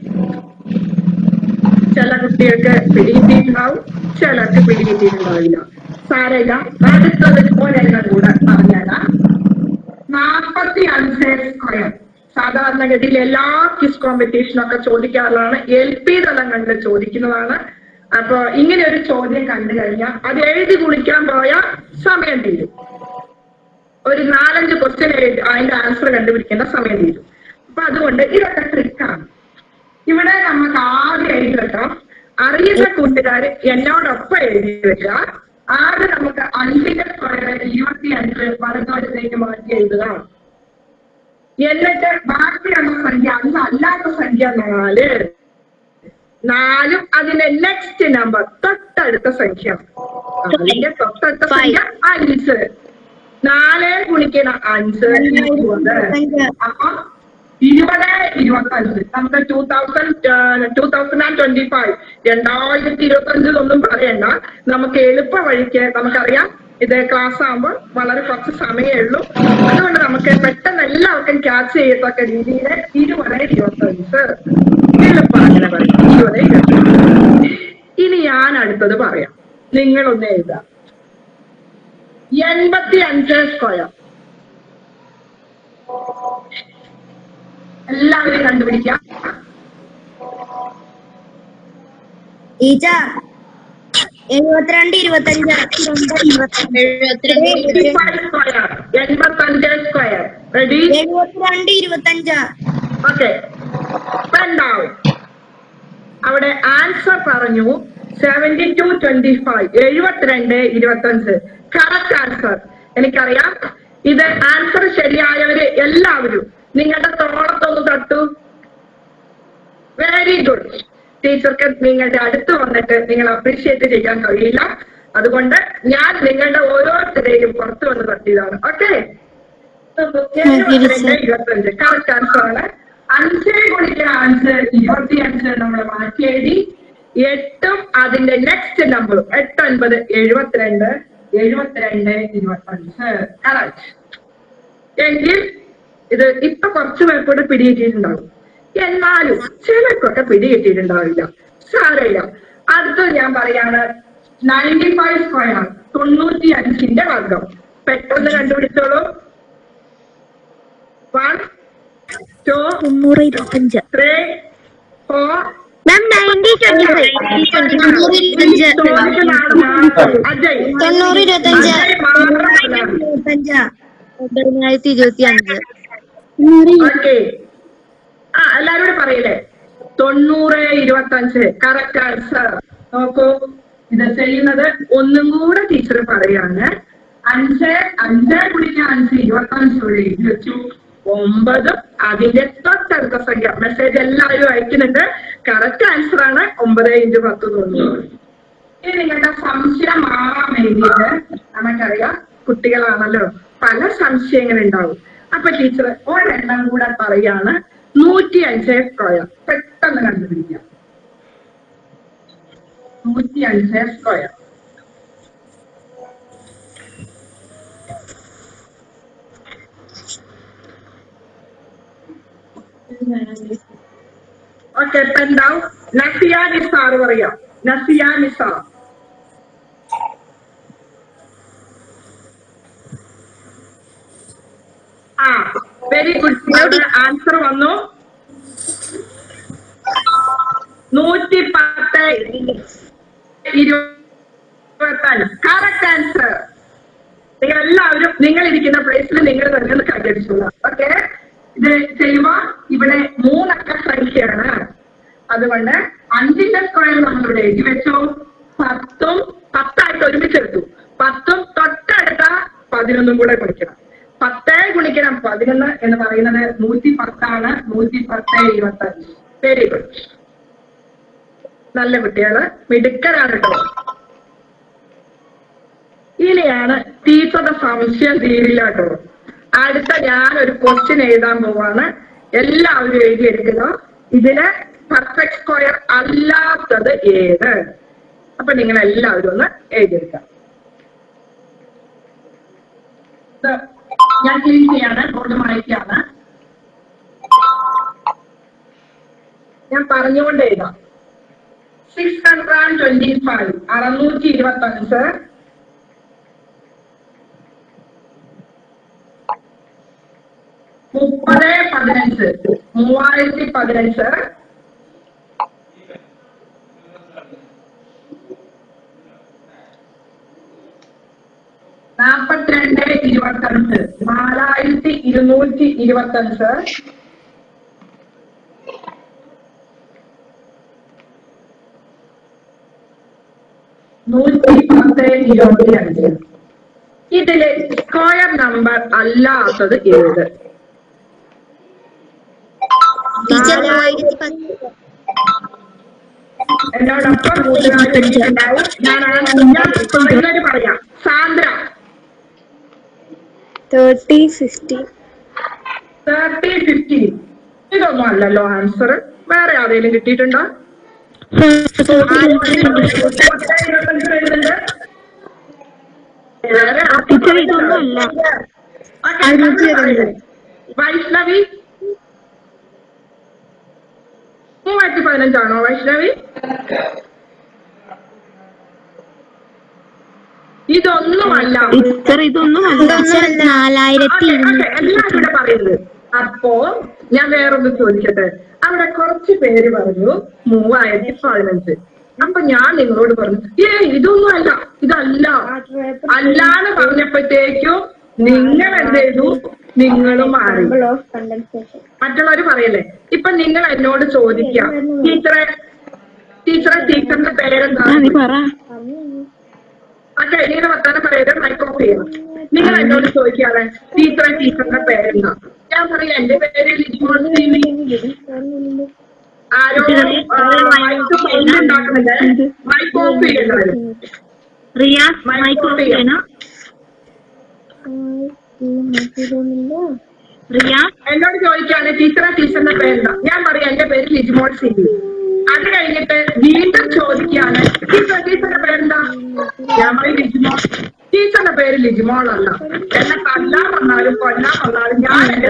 ചില കുട്ടികൾക്ക് പിടികിട്ടിയിട്ടുണ്ടാവും, ചിലർക്ക് പിടികിട്ടിയിട്ടുണ്ടാവില്ല. സാരമില്ല. അടുത്തത് ഒരെണ്ണം കൂടെ പറഞ്ഞുതരാം. നാൽപ്പത്തി അഞ്ച് സ്ക്വയർ. സാധാരണഗതിയിൽ എല്ലാ ക്വിസ് കോമ്പറ്റീഷനും ഒക്കെ ചോദിക്കാറുള്ളതാണ്. എൽ പി തലങ്ങളിൽ ചോദിക്കുന്നതാണ്. അപ്പൊ ഇങ്ങനെ ഒരു ചോദ്യം കണ്ടു കഴിഞ്ഞാൽ അത് എഴുതി കുളിക്കാൻ പോയാൽ സമയം തീരും. ഒരു നാലഞ്ച് ക്വസ്റ്റ്യൻ എഴുതി അതിന്റെ ആൻസർ കണ്ടുപിടിക്കേണ്ട സമയം തീരും. അപ്പൊ അതുകൊണ്ട് ഇതൊക്കെ ട്രിക്കാണ്. ഇവിടെ നമുക്ക് ആദ്യം എഴുതി വെക്കാം. അറിയുന്ന കൂട്ടുകാർ എന്നോടൊപ്പം എഴുതി വെക്കുക. ആദ്യം നമുക്ക് അഞ്ചിന്റെ സ്ക്വയർ ഇരുപത്തി അഞ്ച് വലതുവശത്തേക്ക് മാറ്റി എഴുതുക. എന്നിട്ട് ബാക്കിയുള്ള സംഖ്യ അന്ന് അല്ലാത്ത സംഖ്യ നാല്. നാലും അതിന്റെ നെക്സ്റ്റ് നമ്പർ തൊട്ടടുത്ത സംഖ്യ. അതിന്റെ തൊട്ടടുത്ത സംഖ്യ അഞ്ച്. നാല് ഗുണിക്കണം അഞ്ച് ഇരുപത്. അപ്പൊ ഇരുപത് ഇരുപത്തി അഞ്ച് നമുക്ക് two thousand two thousand and twenty five രണ്ടായിരത്തി ഇരുപത്തി അഞ്ചിലൊന്നും പറയണ്ട. നമുക്ക് എളുപ്പ വഴിക്ക് നമുക്കറിയാം. ഇത് ക്ലാസ് ആകുമ്പോൾ വളരെ കുറച്ച് സമയമേ ഉള്ളൂ. അതുകൊണ്ട് നമുക്ക് പെട്ടെന്ന് എല്ലാവർക്കും ക്യാച്ച് ചെയ്യത്തക്ക രീതിയിൽ ഇരുപത് ഇരുപത്തി അഞ്ച് എളുപ്പം അങ്ങനെ പറയും. ഇരുപത് ഇരുപത്തി. ഇനി ഞാൻ അടുത്തത് പറയാം, നിങ്ങളൊന്ന് എഴുതാം. എൺപത്തി അഞ്ച് സ്ക്വയർ. എല്ലാവരും കണ്ടുപിടിക്കാം. എഴുപത്തിരണ്ട് ഇരുപത്തഞ്ച് എൺപത്തഞ്ച് സ്ക്വയർ. റെഡി? എഴുപത്തിരണ്ട് ഇരുപത്തഞ്ച്. ഓക്കെ, ഉണ്ടാവും. അവിടെ ആൻസർ പറഞ്ഞു സെവന്റി ടു ട്വന്റി ഫൈവ്. എഴുപത്തിരണ്ട് ഇരുപത്തഞ്ച് കറക്റ്റ് ആൻസർ. എനിക്കറിയാം. ഇത് ആൻസർ ശരിയായവര് എല്ലാവരും നിങ്ങളുടെ തോളത്തൊന്ന് തട്ടു. Very good. ടീച്ചർക്ക് നിങ്ങളുടെ അടുത്ത് വന്നിട്ട് നിങ്ങൾ അപ്രീഷിയേറ്റ് ചെയ്യാൻ കഴിയില്ല. അതുകൊണ്ട് ഞാൻ നിങ്ങളുടെ ഓരോരുത്തരെയും പുറത്തു വന്ന് തട്ടിയതാണ്. ഓക്കെ, ഇരുപത്തഞ്ച് കറക്റ്റ് ആൻസർ ആണ്. അഞ്ച് ഗുണിക്കുന്ന അഞ്ച് ഇരുപത്തി അഞ്ച് നമ്മൾ മാറ്റി എഴുതി. എട്ടും അതിന്റെ നെക്സ്റ്റ് നമ്പറും എട്ട് ഒൻപത് എഴുപത്തിരണ്ട് എഴുപത്തിരണ്ട് ഇരുപത്തഞ്ച് കറക്റ്റ്. എങ്കിൽ ഇത് ഇപ്പൊ കുറച്ചു പേർക്കൂടെ പിടികിട്ടിയിട്ടുണ്ടാവും, എന്നാലും ചിലർക്കൊക്കെ പിടികിട്ടിയിട്ടുണ്ടാവില്ല. സാരമില്ല. അടുത്തത് ഞാൻ പറയാണ് നയൻറ്റി ഫൈവ് സ്ക്വയർ തൊണ്ണൂറ്റി അഞ്ചിന്റെ വർഗം. പെട്ടെന്ന് കണ്ടുപിടിച്ചോളൂ. വൺ ടു മുന്നൂറ് ഇരുപത്തഞ്ച് three four ma'am ninety twenty five തൊണ്ണൂറ് ഇരുപത്തഞ്ച് അജയ് തൊണ്ണൂറ് ഇരുപത്തഞ്ച് മാത്രമല്ല. ഒമ്പതിനായിരത്തി ഇരുപത്തി അഞ്ച്. ഓക്കെ, ആ എല്ലാരും കൂടെ പറയില്ലേ? തൊണ്ണൂറ് ഇരുപത്തഞ്ച് കറക്റ്റ് ആൻസർ. നോക്കൂ, ഇത് ചെയ്യുന്നത് ഒന്നും കൂടെ ടീച്ചർ പറയാണ്. അഞ്ച് അഞ്ച് കുടിക്കാൻ അഞ്ച് ഇരുപത്തി അഞ്ച് എഴുതി വെച്ചു. ഒമ്പതും അതിന്റെ തൊട്ടടുത്ത സംഖ്യ. മെസ്സേജ് എല്ലാവരും അയക്കുന്നുണ്ട്. കറക്റ്റ് ആൻസർ ആണ് ഒമ്പത് ഇൻറ്റു പത്ത് തൊണ്ണൂറ്. ഇനി നിങ്ങളുടെ സംശയം മാറാൻ വേണ്ടിയിട്ട് നമുക്കറിയാം കുട്ടികളാണല്ലോ, പല സംശയങ്ങൾ ഉണ്ടാവും. അപ്പൊ ടീച്ചർ ഒരെണ്ണം കൂടെ പറയാണ്. നൂറ്റി അഞ്ച് സ്ക്വയർ പെട്ടെന്ന് കണ്ടുപിടിക്കാം. നൂറ്റി അഞ്ച് സ്ക്വയർ ഓക്കെ. ഇപ്പൊ എന്താവും? നസിയ നിസാർ പറയാം. നസിയ നിസാർ. ആ വെരി ഗുഡ്. ആൻസർ വന്നു. നൂറ്റി പത്ത് ഇരുപത്തഞ്ച് കറക്റ്റ് ആൻസർ. നിങ്ങൾ എല്ലാവരും നിങ്ങൾ ഇരിക്കുന്ന പ്ലേസിൽ നിങ്ങൾ തന്നെ കണ്ടുപിടിച്ചോളാം. ഓക്കെ, ഇത് ചെയ്യുമ്പോ ഇവിടെ മൂന്നക്ക സംഖ്യയാണ്. അതുകൊണ്ട് അഞ്ചിന്റെ സ്ക്വയർ നമ്മൾ ഇവിടെ എഴുതി വെച്ചു. പത്തും പത്തായിട്ട് ഒരുമിച്ചെടുത്തു. പത്തും തൊട്ടടുത്ത പതിനൊന്നും കൂടെ ഗുണിക്കണം. പത്ത് ഗുണിക്കണം പതിനൊന്ന് എന്ന് പറയുന്നത് നൂറ്റി പത്താണ്. നൂറ്റി പത്ത് ഇരുപത്തി അഞ്ച്. Very good. നല്ല കുട്ടികള് മിടുക്കരാണ് കേട്ടോ. ഇനിയാണ് ടീച്ചറുടെ സംശയം തീരില്ല കേട്ടോ. അടുത്ത ഞാനൊരു ക്വസ്റ്റ്യൻ എഴുതാൻ പോവാണ്. എല്ലാവരും എഴുതിയെടുക്കുക. ഇതിന് പെർഫെക്റ്റ് സ്ക്വയർ അല്ലാത്തത് ഏത്? അപ്പൊ നിങ്ങൾ എല്ലാവരും ഒന്ന് എഴുതിയെടുക്കാം. ഞാൻ ക്ലീൻ ചെയ്യാണ്, ബോർഡ് മായ്ക്കാണ്. ഞാൻ പറഞ്ഞുകൊണ്ട് എഴുതാം. Six hundred and twenty five അറുന്നൂറ്റി ഇരുപത്തി അഞ്ച് മുപ്പത് പതിനഞ്ച് മൂവായിരത്തി പതിനഞ്ച് നാപ്പത്തിരണ്ട് ഇരുപത്തി അഞ്ച് നാലായിരത്തി ഇരുന്നൂറ്റി ഇരുപത്തി അഞ്ച് നൂറ്റി പത്ത് ഇരുപത്തി അഞ്ച്. ഇതില് സ്ക്വയർ നമ്പർ അല്ലാത്തത് ഏത്? എന്നോടൊപ്പം കൂട്ടുകാരുണ്ടാവും. ഞാൻ പറയുന്നത് പറയാം. Sandra thirty fifty thirty fifty. ഇതൊന്നും അല്ലല്ലോ ആൻസർ. വേറെ ആരെങ്കിലും കിട്ടിയിട്ടുണ്ടോ? വൈഷ്ണവി മൂവായിരത്തി പതിനഞ്ചാണോ വൈഷ്ണവി? ഇതൊന്നുമല്ല. ഇതൊന്നുമല്ല. നാലായിരത്തി എല്ലാം ഇവിടെ പറയുന്നത്. അപ്പോ ഞാൻ വേറൊന്ന് ചോദിക്കട്ടെ. അവിടെ കുറച്ച് പേര് പറഞ്ഞു മൂവായിരത്തി പതിനഞ്ച്. അപ്പൊ ഞാൻ നിങ്ങളോട് പറഞ്ഞു ഏ ഇതൊന്നും അല്ല, ഇതല്ല അല്ലാന്ന് പറഞ്ഞപ്പോഴത്തേക്കും നിങ്ങൾ എന്ത് ചെയ്തു? നിങ്ങളും മാറി. മറ്റുള്ളവര് പറയല്ലേ. ഇപ്പൊ നിങ്ങൾ എന്നോട് ചോദിക്കാം, ടീച്ചറെ ടീച്ചറെ ടീച്ചറിന്റെ പേരെന്താ? ഓക്കെ, ഇങ്ങനെ വർത്താനം പറയരുത്, മൈക്ക് ഓഫ് ചെയ്യണം. നിങ്ങൾ എന്നോട് ചോദിക്കാതെ ടീച്ചറെ ടീച്ചറിന്റെ പേരെന്താ? ഞാൻ പറയാം എന്റെ പേര് ആരോ മൈക്ക് ഉണ്ടാക്കുന്നുണ്ട്. മൈക്ക് ഓഫ് ചെയ്യണ്ടായിരുന്നു. റിയാസ് മൈക്ക് ഓഫ് ചെയ്യണം. റിയാസ് എന്നോട് ചോദിക്കാണ് ടീച്ചറെ ടീച്ചറിന്റെ പേരെന്താ? ഞാൻ പറയാം എന്റെ പേര് ലിജിമോൾ സിബി. അത് കഴിഞ്ഞിട്ട് വീണ്ടും ചോദിക്കാണ് ടീച്ചർ ടീച്ചറിന്റെ പേരെന്താ? ഞാൻ പറയും ലിജിമോൾ. ടീച്ചറിന്റെ പേര് ലിജിമോൾ അല്ല. എന്നെ കൊല്ലാൻ വന്നാലും കൊല്ലാൻ വന്നാലും ഞാൻ എന്റെ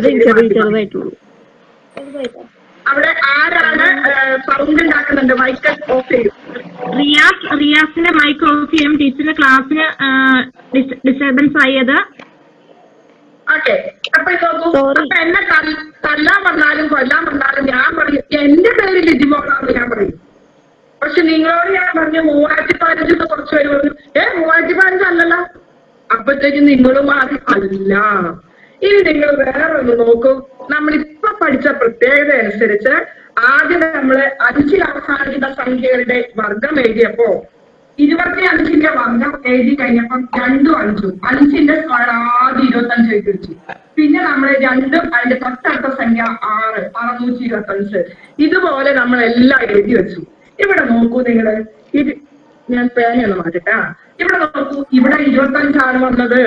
അവിടെ ആരാണ് സൗണ്ട് ഉണ്ടാക്കുന്നുണ്ട്? മൈക്ക് ഓഫ് ചെയ്യും. റിയാസ് റിയാസിന്റെ മൈക്ക് ഓഫ് ചെയ്യും. ടീച്ചറിന്റെ ക്ലാസ്സിന് ഡിസ്റ്റർബൻസ് ആയത്. ഓക്കെ, അപ്പൊ നോക്കൂ, അപ്പൊ എന്നെ തല്ലാൻ വന്നാലും കൊല്ലാൻ വന്നാലും ഞാൻ പറയും എന്റെ പേര് ലിജിമോളാന്ന് ഞാൻ പറയും. പക്ഷെ നിങ്ങളോട് ഞാൻ പറഞ്ഞു മൂവായിരത്തി പതിനഞ്ചിന്ന് കുറച്ച് പേര് പറഞ്ഞു ഏ മൂവായിരത്തി പതിനഞ്ചല്ലല്ലോ. അപ്പത്തേക്കും നിങ്ങളും മാറി അല്ല. ഇനി നിങ്ങൾ വേറെ ഒന്ന് നോക്കൂ. നമ്മളിപ്പൊ പഠിച്ച പ്രത്യേകത അനുസരിച്ച് ആദ്യം നമ്മള് അഞ്ചിൽ അവസാനിക്കുന്ന സംഖ്യകളുടെ വർഗം എഴുതിയപ്പോ ഇരുപത്തി അഞ്ചിന്റെ വർഗം എഴുതി കഴിഞ്ഞപ്പം രണ്ടും അഞ്ചും അഞ്ചിന്റെ സ്ക്വയർ ആദ്യം ഇരുപത്തി അഞ്ച് എഴുതി വെച്ചു. പിന്നെ നമ്മൾ രണ്ടും അതിന്റെ തൊട്ടടുത്ത സംഖ്യ ആറ് അറുന്നൂറ്റി ഇരുപത്തി അഞ്ച് ഇതുപോലെ നമ്മൾ എല്ലാം എഴുതി വെച്ചു. ഇവിടെ നോക്കൂ നിങ്ങള്, ഇത് ഞാൻ പേനയൊന്ന് മാറ്റട്ടാ. ഇവിടെ നോക്കൂ, ഇവിടെ ഇരുപത്തി അഞ്ചാണ് വന്നത്.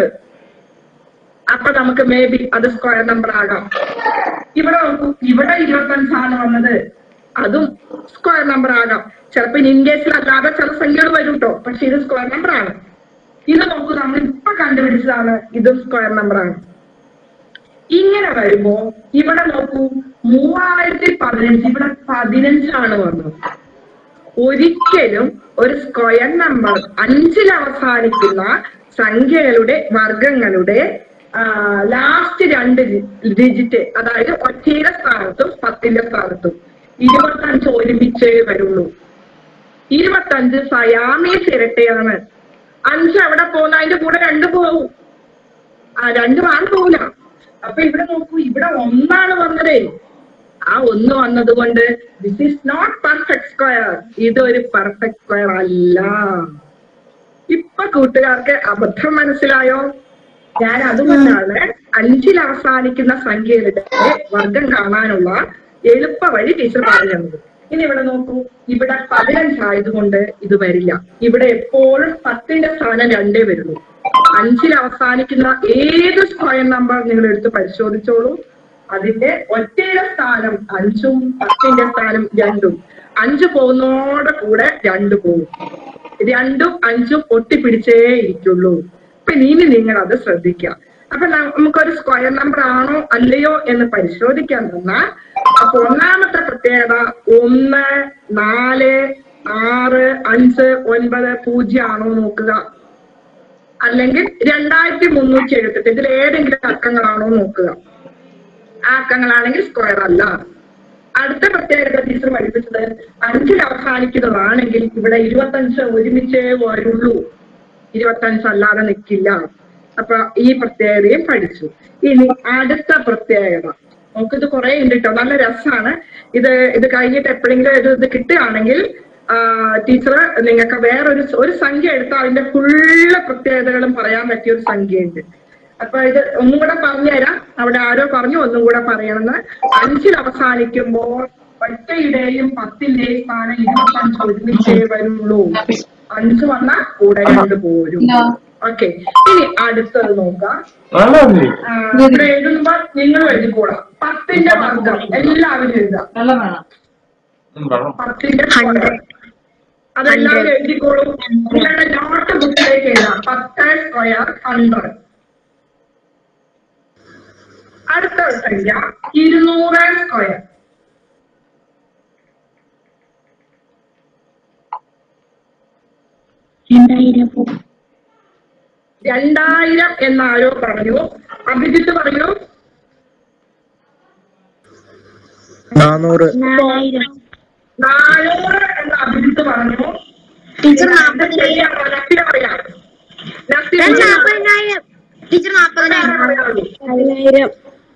അപ്പൊ നമുക്ക് മേ ബി അത് സ്ക്വയർ നമ്പർ ആകാം. ഇവിടെ നോക്കൂ, ഇവിടെ ഇരുപത്തി അഞ്ചാണ് വന്നത്, അതും സ്ക്വയർ നമ്പർ ആകാം. ചിലപ്പോ ഇൻ കേസിൽ അല്ലാതെ ചില സംഖ്യകൾ വരും കേട്ടോ, പക്ഷെ ഇത് സ്ക്വയർ നമ്പർ ആണ്. ഇത് നോക്കൂ, നമ്മൾ ഇപ്പൊ കണ്ടുപിടിച്ചതാണ്, ഇതും സ്ക്വയർ നമ്പർ ആണ്. ഇങ്ങനെ വരുമ്പോ ഇവിടെ നോക്കൂ, മൂവായിരത്തി പതിനഞ്ച് ഇവിടെ പതിനഞ്ചാണ് വന്നത്. ഒരിക്കലും ഒരു സ്ക്വയർ നമ്പർ അഞ്ചിൽ അവസാനിക്കുന്ന സംഖ്യകളുടെ വർഗങ്ങളുടെ ലാസ്റ്റ് രണ്ട് ഡിജിറ്റ്, അതായത് ഒറ്റയുടെ സ്ഥാനത്തും പത്തിന്റെ സ്ഥാനത്തും ഇരുപത്തി അഞ്ച് ഒരുമിച്ചേ വരുള്ളൂ. ഇരുപത്തി അഞ്ച് സയാമീസ് ഇരട്ടയാണ്. അഞ്ച് അവിടെ പോകുന്ന അതിന്റെ കൂടെ രണ്ട് പോവും. ആ രണ്ട് ആണ് പോവില്ല. അപ്പൊ ഇവിടെ നോക്കൂ, ഇവിടെ ഒന്നാണ് വന്നതേ. ആ ഒന്ന് വന്നത് കൊണ്ട് this is not perfect square. ഇതൊരു പെർഫെക്റ്റ് സ്ക്വയർ അല്ല. ഇപ്പൊ കൂട്ടുകാർക്ക് അബദ്ധം മനസ്സിലായോ? ഞാൻ അതുകൊണ്ടാണ് അഞ്ചിൽ അവസാനിക്കുന്ന സംഖ്യകളുടെ വർഗം കാണാനുള്ള എളുപ്പ വഴി ടീച്ചർ പറഞ്ഞത്. ഇനി ഇവിടെ നോക്കൂ, ഇവിടെ പതിനഞ്ചായതുകൊണ്ട് ഇത് വരില്ല. ഇവിടെ എപ്പോഴും പത്തിന്റെ സ്ഥാനം രണ്ടേ വരുള്ളൂ. അഞ്ചിൽ അവസാനിക്കുന്ന ഏത് സ്ക്വയർ നമ്പർ നിങ്ങൾ എടുത്ത് പരിശോധിച്ചോളൂ, അതിന്റെ ഒറ്റയുടെ സ്ഥാനം അഞ്ചും പത്തിന്റെ സ്ഥാനം രണ്ടും. അഞ്ച് പോകുന്നതോടെ കൂടെ രണ്ട് പോകും. രണ്ടും അഞ്ചും ഒട്ടിപ്പിടിച്ചേ ഇരിക്കുള്ളൂ. അപ്പൊ ഇനി നിങ്ങൾ അത് ശ്രദ്ധിക്കുക. അപ്പൊ നമുക്കൊരു സ്ക്വയർ നമ്പർ ആണോ അല്ലയോ എന്ന് പരിശോധിക്കാൻ തന്നാൽ, അപ്പൊ ഒന്നാമത്തെ പ്രത്യേകത ഒന്ന് നാല് ആറ് അഞ്ച് ഒൻപത് പൂജ്യം ആണോ നോക്കുക, അല്ലെങ്കിൽ രണ്ടായിരത്തി മുന്നൂറ്റി എഴുപത്തെട്ട് ഇതിൽ ഏതെങ്കിലും അക്കങ്ങളാണോ നോക്കുക. ആ അക്കങ്ങളാണെങ്കിൽ സ്ക്വയർ അല്ല. അടുത്ത പ്രത്യേകത ടീച്ചർ പഠിപ്പിച്ചത് അഞ്ചിൽ അവസാനിക്കുന്നതാണെങ്കിൽ ഇവിടെ ഇരുപത്തി അഞ്ച് ഒരുമിച്ചേ വരുള്ളൂ, ഇരുപത്തി അഞ്ച് അല്ലാതെ നിൽക്കില്ല. അപ്പൊ ഈ പ്രത്യേകതയും പഠിച്ചു. ഇനി അടുത്ത പ്രത്യേകത നമുക്കിത് കുറെ ഉണ്ട് കേട്ടോ, നല്ല രസമാണ് ഇത്. ഇത് കഴിഞ്ഞിട്ട് എപ്പോഴെങ്കിലും ഇത് ഇത് കിട്ടുകയാണെങ്കിൽ ടീച്ചർ നിങ്ങൾക്ക് വേറൊരു ഒരു സംഖ്യ എടുത്താൽ അതിന്റെ ഫുള്ള് പ്രത്യേകതകളും പറയാൻ പറ്റിയ ഒരു സംഖ്യയുണ്ട്. അപ്പൊ ഇത് ഒന്നും കൂടെ പറഞ്ഞുതരാം. അവിടെ ആരോ പറഞ്ഞു ഒന്നും കൂടെ പറയണമെന്ന്. അഞ്ചിൽ അവസാനിക്കുമ്പോൾ ഒറ്റയുടെയും പത്തിന്റെയും സ്ഥാനം ഇരുപത്തി അഞ്ച് ഒരുമിച്ചേ വരുള്ളൂ. അഞ്ച് വന്നാൽ കൂടെ രണ്ട് പോരും. ഓക്കെ, ഇനി അടുത്തത് നോക്കാം. ഇവിടെ എഴുതുമ്പോ നിങ്ങൾ എഴുതിക്കോളാം. പത്തിന്റെ വർഗം എല്ലാവരും എഴുതാം. പത്തിന്റെ അതെല്ലാവരും എഴുതിക്കോളും. നിങ്ങളുടെ നോട്ട് ബുക്കിലേക്ക് എഴുതാം. പത്ത് സ്ക്വയർ ഹൺഡ്രഡ്. അടുത്ത സംഖ്യ ഇരുന്നൂറ് സ്ക്വയർ. രണ്ടായിരം രണ്ടായിരം എന്നാരോ പറഞ്ഞു. അഭിജിത്ത് പറയൂ. നാനൂറ് നാലായിരം നാനൂറ് എന്ന് അഭിജിത്ത് പറഞ്ഞു. ടീച്ചർ പറയാം. നാൽപ്പതിനായിരം ടീച്ചർ നാൽപ്പതിനായിരം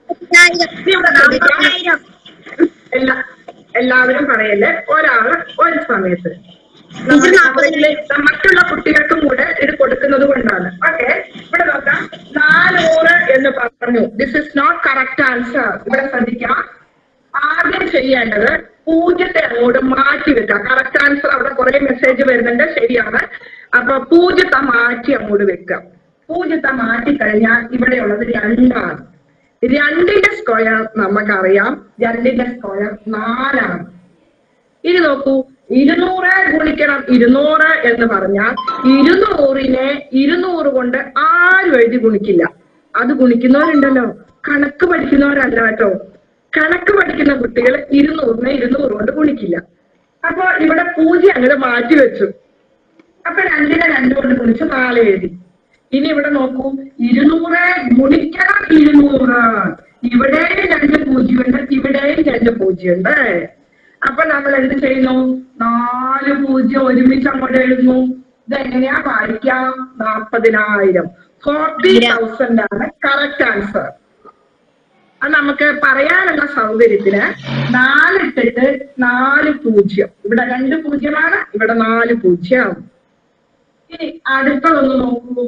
എല്ലാവരും പറയല്ലേ, ഒരാള് ഒരു സമയത്ത്. മറ്റുള്ള കുട്ടികൾക്കും കൂടെ ഇത് കൊടുക്കുന്നത് കൊണ്ടാണ്. ഓക്കെ, ഇവിടെ നോക്കാം. നാനൂറ് എന്ന് പറഞ്ഞു. This is not correct answer. ഇവിടെ ശ്രദ്ധിക്കാം. ആദ്യം ചെയ്യേണ്ടത് പൂജ്യത്തെ അങ്ങോട്ട് മാറ്റി വെക്കാം. കറക്റ്റ് ആൻസർ അവിടെ കുറെ മെസ്സേജ് വരുന്നുണ്ട്, ശരിയാണ്. അപ്പൊ പൂജ്യത്തെ മാറ്റി അങ്ങോട്ട് വെക്കാം. പൂജ്യത്തെ മാറ്റി കഴിഞ്ഞാൽ ഇവിടെയുള്ളത് രണ്ടാണ്. രണ്ടിന്റെ സ്ക്വയർ നമുക്കറിയാം, രണ്ടിന്റെ സ്ക്വയർ നാലാണ്. ഇനി നോക്കൂ, ഇരുന്നൂറ് ഗുണിക്കണം ഇരുന്നൂറ് എന്ന് പറഞ്ഞാൽ ഇരുന്നൂറിനെ ഇരുന്നൂറ് കൊണ്ട് ആരും എഴുതി ഗുണിക്കില്ല. അത് ഗുണിക്കുന്നവരുണ്ടല്ലോ, കണക്ക് പഠിക്കുന്നവരല്ല കേട്ടോ. കണക്ക് പഠിക്കുന്ന കുട്ടികൾ ഇരുന്നൂറിനെ ഇരുന്നൂറ് കൊണ്ട് ഗുണിക്കില്ല. അപ്പൊ ഇവിടെ പൂജ്യം അങ്ങനെ മാറ്റി വെച്ചു. അപ്പൊ രണ്ടിനെ രണ്ട് കൊണ്ട് ഗുണിച്ച് നാല് എഴുതി. ഇനി ഇവിടെ നോക്കൂ, ഇരുന്നൂറ് ഗുണിക്കണം ഇരുന്നൂറ്. ഇവിടെയും രണ്ട് പൂജ്യം ഉണ്ട്, ഇവിടെയും രണ്ട് പൂജ്യം ഉണ്ട്. അപ്പൊ നമ്മൾ എന്ത് ചെയ്യുന്നു? നാല് പൂജ്യം ഒരുമിച്ച് അങ്ങോട്ട് എഴുതുന്നു. ഇതെങ്ങനെയാ വായിക്കാം? നാപ്പതിനായിരം. ഫോർട്ടി തൗസൻഡ് ആണ് കറക്റ്റ് ആൻസർ. അത് നമുക്ക് പറയാനുള്ള സൗകര്യത്തിന് നാലിട്ടിട്ട് നാല് പൂജ്യം. ഇവിടെ രണ്ട് പൂജ്യമാണ്, ഇവിടെ നാല് പൂജ്യം. ഇനി അടുത്തതൊന്ന് നോക്കൂ.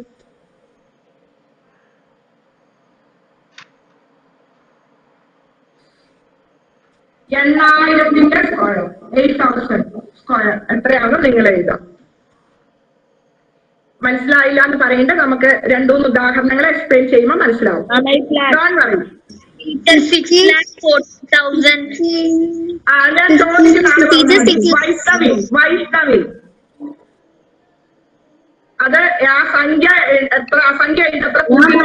എണ്ണായിരത്തിന്റെ സ്ക്വയർ, എയ്റ്റ് തൗസൻഡ് സ്ക്വയർ എത്രയാണ് നിങ്ങൾ എഴുതാം. മനസ്സിലായില്ല എന്ന് പറയേണ്ട, നമുക്ക് രണ്ടുമൂന്ന് ഉദാഹരണങ്ങൾ എക്സ്പ്ലെയിൻ ചെയ്യുമ്പോൾ മനസ്സിലാവും. അത് ആ സംഖ്യ എത്ര, ആ സംഖ്യ എത്ര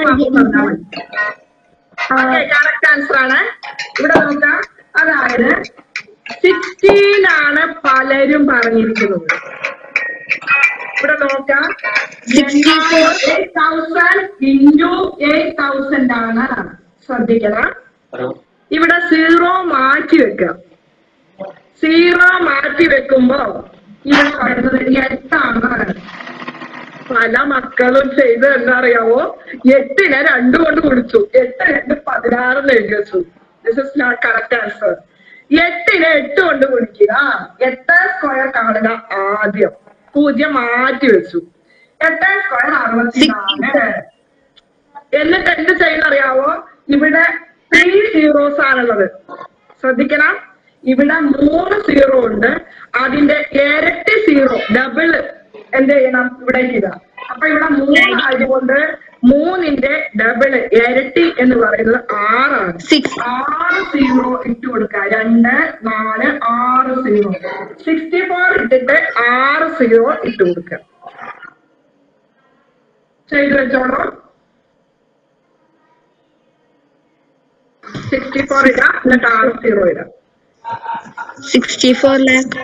കറക്റ്റ് ആൻസർ ആണ്. ഇവിടെ നോക്കാം, അതായത് സിക്സ്റ്റീൻ ആണ് പലരും പറഞ്ഞിരിക്കുന്നത്. ഇവിടെ നോക്കാം, eight thousand into eight thousand ആണ്. ശ്രദ്ധിക്കണം, ഇവിടെ സീറോ മാറ്റി വെക്കാം. സീറോ മാറ്റി വെക്കുമ്പോ ഇവിടെ പറയുന്നത് എട്ടാണ്. പല മക്കളും ചെയ്ത് എന്താറിയാവോ, എട്ടിനെ രണ്ടു കൊണ്ട് കുടിച്ചു. എട്ട് രണ്ട് പതിനാറെന്ന് എഴുതി വെച്ചു. This is not correct answer. എട്ടിനെ എട്ട് കൊണ്ട് കുടിക്കുക. എട്ട് സ്ക്വയർ കാണുക ആദ്യം. പൂജ്യം മാറ്റി വെച്ചു. എട്ട് സ്ക്വയർ അറുപത്തിനാല്. എന്നിട്ട് എന്ത് ചെയ്യുന്നറിയാവോ, ഇവിടെ ത്രീ സീറോസ് ആണുള്ളത്. ശ്രദ്ധിക്കണം, ഇവിടെ മൂന്ന് സീറോ ഉണ്ട്. അതിന്റെ ഇരട്ടി സീറോ ഡബിള് എന്ത് ചെയ്യണം, ഇവിടേക്ക് ഇടാം. അപ്പൊ ഇവിടെ മൂന്ന് ആയതുകൊണ്ട് മൂന്നിന്റെ ഡബിള് ഇരട്ടി എന്ന് പറയുന്നത് ആറാണ്. ആറ് സീറോ ഇട്ട് കൊടുക്കുക. രണ്ട് നാല് ആറ് സീറോ. സിക്സ്റ്റി ഫോർ ഇട്ടിട്ട് ആറ് സീറോ ഇട്ട് കൊടുക്കുക. ചെയ്തു വെച്ചോളൂ. സിക്സ്റ്റി ഫോർ ഇടാം, എന്നിട്ട് ആറ് സീറോ ഇടാം. Sixty four lakh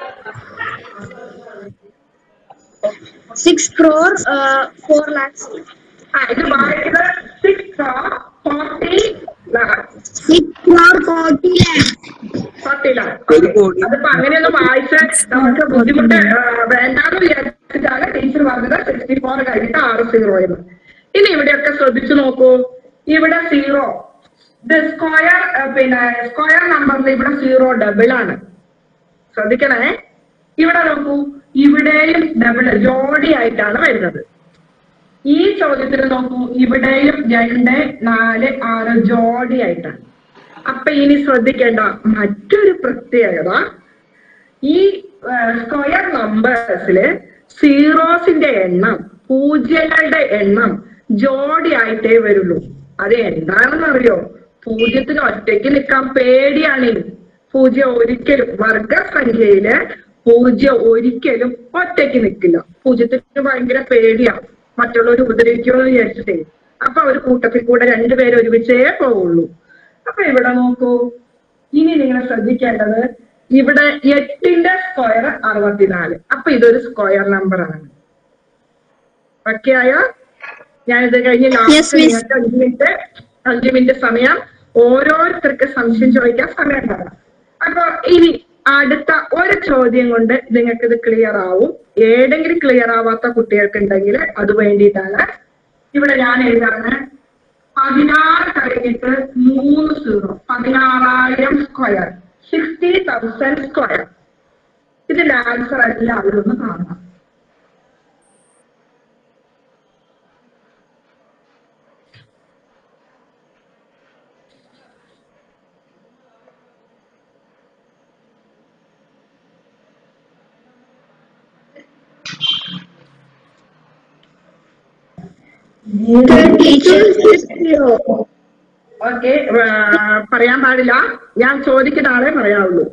six crore four lakhs. ആ ഇത് വായിക്കുന്നത് six crore forty six crore forty lakhs forty lakhs. അതിപ്പോ അങ്ങനെയൊന്നും വായിച്ച് നമുക്ക് ബുദ്ധിമുട്ട് വേണ്ടാന്ന് വിചാരിച്ചിട്ടാണ് ടീച്ചർ പറഞ്ഞത് സിക്സ്റ്റി ഫോർ കഴിഞ്ഞിട്ട് ആറ് സീറോ എന്ന്. ഇനി ഇവിടെയൊക്കെ ശ്രദ്ധിച്ചു നോക്കൂ, ഇവിടെ സീറോ ഇത് സ്ക്വയർ, പിന്നെ സ്ക്വയർ നമ്പറിൽ ഇവിടെ സീറോ ഡബിൾ ആണ്. ശ്രദ്ധിക്കണേ, ഇവിടെ നോക്കൂ, ഇവിടെയും ഡബിൾ ജോഡി ആയിട്ടാണ് വരുന്നത്. ഈ ചോദ്യത്തിൽ നോക്കൂ, ഇവിടെയും രണ്ട് നാല് ആറ് ജോഡി ആയിട്ടാണ്. അപ്പൊ ഇനി ശ്രദ്ധിക്കേണ്ട മറ്റൊരു പ്രത്യേകത, ഈ സ്ക്വയർ നമ്പേഴ്സില് സീറോസിന്റെ എണ്ണം, പൂജ്യങ്ങളുടെ എണ്ണം ജോഡി ആയിട്ടേ വരുള്ളൂ. അത് എന്താണെന്ന് അറിയോ? പൂജ്യത്തിന് ഒറ്റയ്ക്ക് നിൽക്കാൻ പേടിയാണ്. പൂജ്യം ഒരിക്കലും വർഗസംഖ്യയില് പൂജ്യം ഒരിക്കലും ഒറ്റയ്ക്ക് നിൽക്കില്ല. പൂജ്യത്തിന് ഭയങ്കര പേടിയാ, മറ്റുള്ളവർ ഉപദ്രവിക്കുമെന്ന് വിചാരിച്ചിട്ടേ. അപ്പൊ ഒരു കൂട്ടത്തിൽ കൂടെ രണ്ടുപേരും ഒരുമിച്ചേ പോവുള്ളൂ. അപ്പൊ ഇവിടെ നോക്കൂ, ഇനി നിങ്ങൾ ശ്രദ്ധിക്കേണ്ടത്, ഇവിടെ എട്ടിന്റെ സ്ക്വയർ അറുപത്തിനാല്. അപ്പൊ ഇതൊരു സ്ക്വയർ നമ്പർ ആണ്. ഓക്കെ ആയോ? ഞാനിത് കഴിഞ്ഞ് ലാസ്റ്റ് നിങ്ങൾക്ക് അഞ്ചു മിനിറ്റ് അഞ്ചു മിനിറ്റ് സമയം ഓരോരുത്തർക്ക് സംശയം ചോദിക്കാൻ സമയം ഉണ്ടാകാം. അപ്പൊ ഇനി അടുത്ത ഒരു ചോദ്യം കൊണ്ട് നിങ്ങൾക്ക് ഇത് ക്ലിയർ ആവും. ഏതെങ്കിലും ക്ലിയർ ആവാത്ത കുട്ടികൾക്ക് ഉണ്ടെങ്കിൽ അത് വേണ്ടിയിട്ടാണ്. ഇവിടെ ഞാൻ എഴുതാണ്, പതിനാറ് കഴിഞ്ഞിട്ട് മൂന്ന് സീറോ, പതിനാറായിരം സ്ക്വയർ, സിക്സ്റ്റി തൗസൻഡ് സ്ക്വയർ. ഇതിന്റെ ആൻസർ എല്ലാവരും ഒന്ന് കാണാം. Teacher, zero. ഓക്കെ, പറയാൻ പാടില്ല. ഞാൻ ചോദിക്കുന്ന ആളെ പറയാവുള്ളൂ.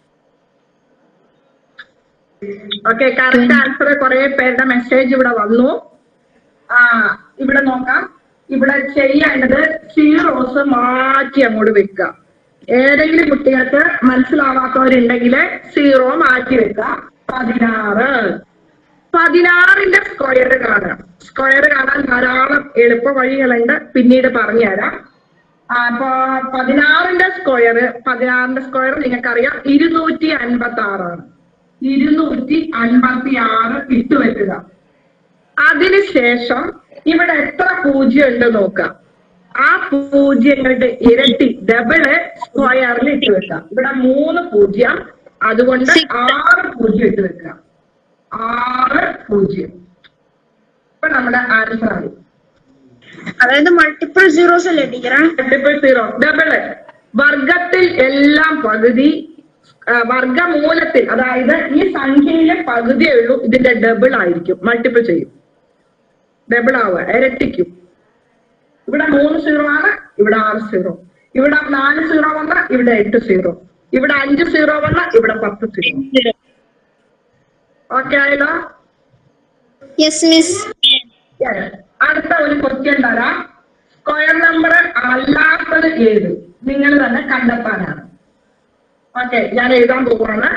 ഓക്കെ, കറക്റ്റ് ആൻസർ കുറെ പേരുടെ മെസ്സേജ് ഇവിടെ വന്നു. ആ ഇവിടെ നോക്കാം. ഇവിടെ ചെയ്യേണ്ടത് സീറോസ് മാറ്റി അങ്ങോട്ട് വെക്കുക. ഏതെങ്കിലും കുട്ടികൾക്ക് മനസ്സിലാവാത്തവരുണ്ടെങ്കിൽ സീറോ മാറ്റി വെക്കുക. പതിനാറ് പതിനാറിന്റെ സ്ക്വയർ കാണാം. സ്ക്വയർ കാണാൻ ധാരാളം എളുപ്പ വഴികളുണ്ട്, പിന്നീട് പറഞ്ഞുതരാം. അപ്പൊ പതിനാറിന്റെ സ്ക്വയർ പതിനാറിന്റെ സ്ക്വയർ നിങ്ങൾക്കറിയാം ഇരുന്നൂറ്റി അൻപത്തി ആറാണ്. ഇരുന്നൂറ്റി അൻപത്തി ആറ് ഇട്ട് വെക്കുക. അതിനുശേഷം ഇവിടെ എത്ര പൂജ്യം ഉണ്ട് നോക്കാം. ആ പൂജ്യങ്ങളുടെ ഇരട്ടി ഡബിള് സ്ക്വയറിൽ ഇട്ട് വെക്കാം. ഇവിടെ മൂന്ന് പൂജ്യം, അതുകൊണ്ട് ആറ് പൂജ്യം ഇട്ട് വെക്കാം. ആറ് പൂജ്യം ഇപ്പൊ നമ്മുടെ ആൻസർ ആയി. അതായത് മൾട്ടിപ്പിൾ സീറോസ് അല്ലേ ടീച്ചറെ? മൾട്ടിപ്പിൾ സീറോ ഡബിള് വർഗത്തിൽ എല്ലാം പകുതി, വർഗമൂലത്തിൽ അതായത് ഈ സംഖ്യയിലെ പകുതിയേ ഉള്ളൂ ഇതിന്റെ ഡബിൾ ആയിരിക്കും. മൾട്ടിപ്പിൾ ചെയ്യും, ഡബിൾ ആവുക, ഇരട്ടിക്കും. ഇവിടെ മൂന്ന് സീറോ ആണ്, ഇവിടെ ആറ് സീറോ. ഇവിടെ നാല് സീറോ വന്ന ഇവിടെ എട്ട് സീറോ. ഇവിടെ അഞ്ച് സീറോ വന്ന ഇവിടെ പത്ത് സീറോ. ഓക്കെ ആയല്ലോ? Yes miss. അടുത്ത ഒരു ക്വസ്റ്റ്യൻ തരാം. സ്ക്വയർ നമ്പർ അല്ലാത്തത് ഏത് നിങ്ങൾ തന്നെ കണ്ടെത്താനാണ്. ഓക്കെ, ഞാൻ എഴുതാൻ പോവാണ്.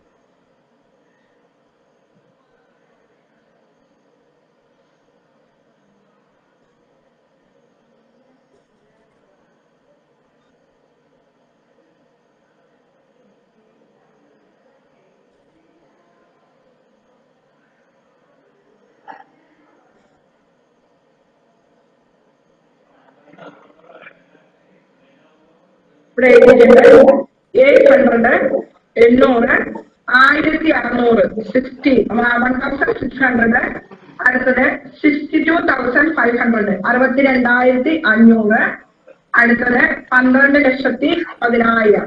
ഇവിടെ എഴുതിയിട്ടുണ്ട് എയ്റ്റ് ഹൺഡ്രഡ്, എണ്ണൂറ്, ആയിരത്തി അറുന്നൂറ്, sixty one thousand six hundred. അടുത്തത് sixty two thousand five hundred, അറുപത്തി രണ്ടായിരത്തി അഞ്ഞൂറ്. അടുത്തത് പന്ത്രണ്ട് ലക്ഷത്തി പതിനായിരം.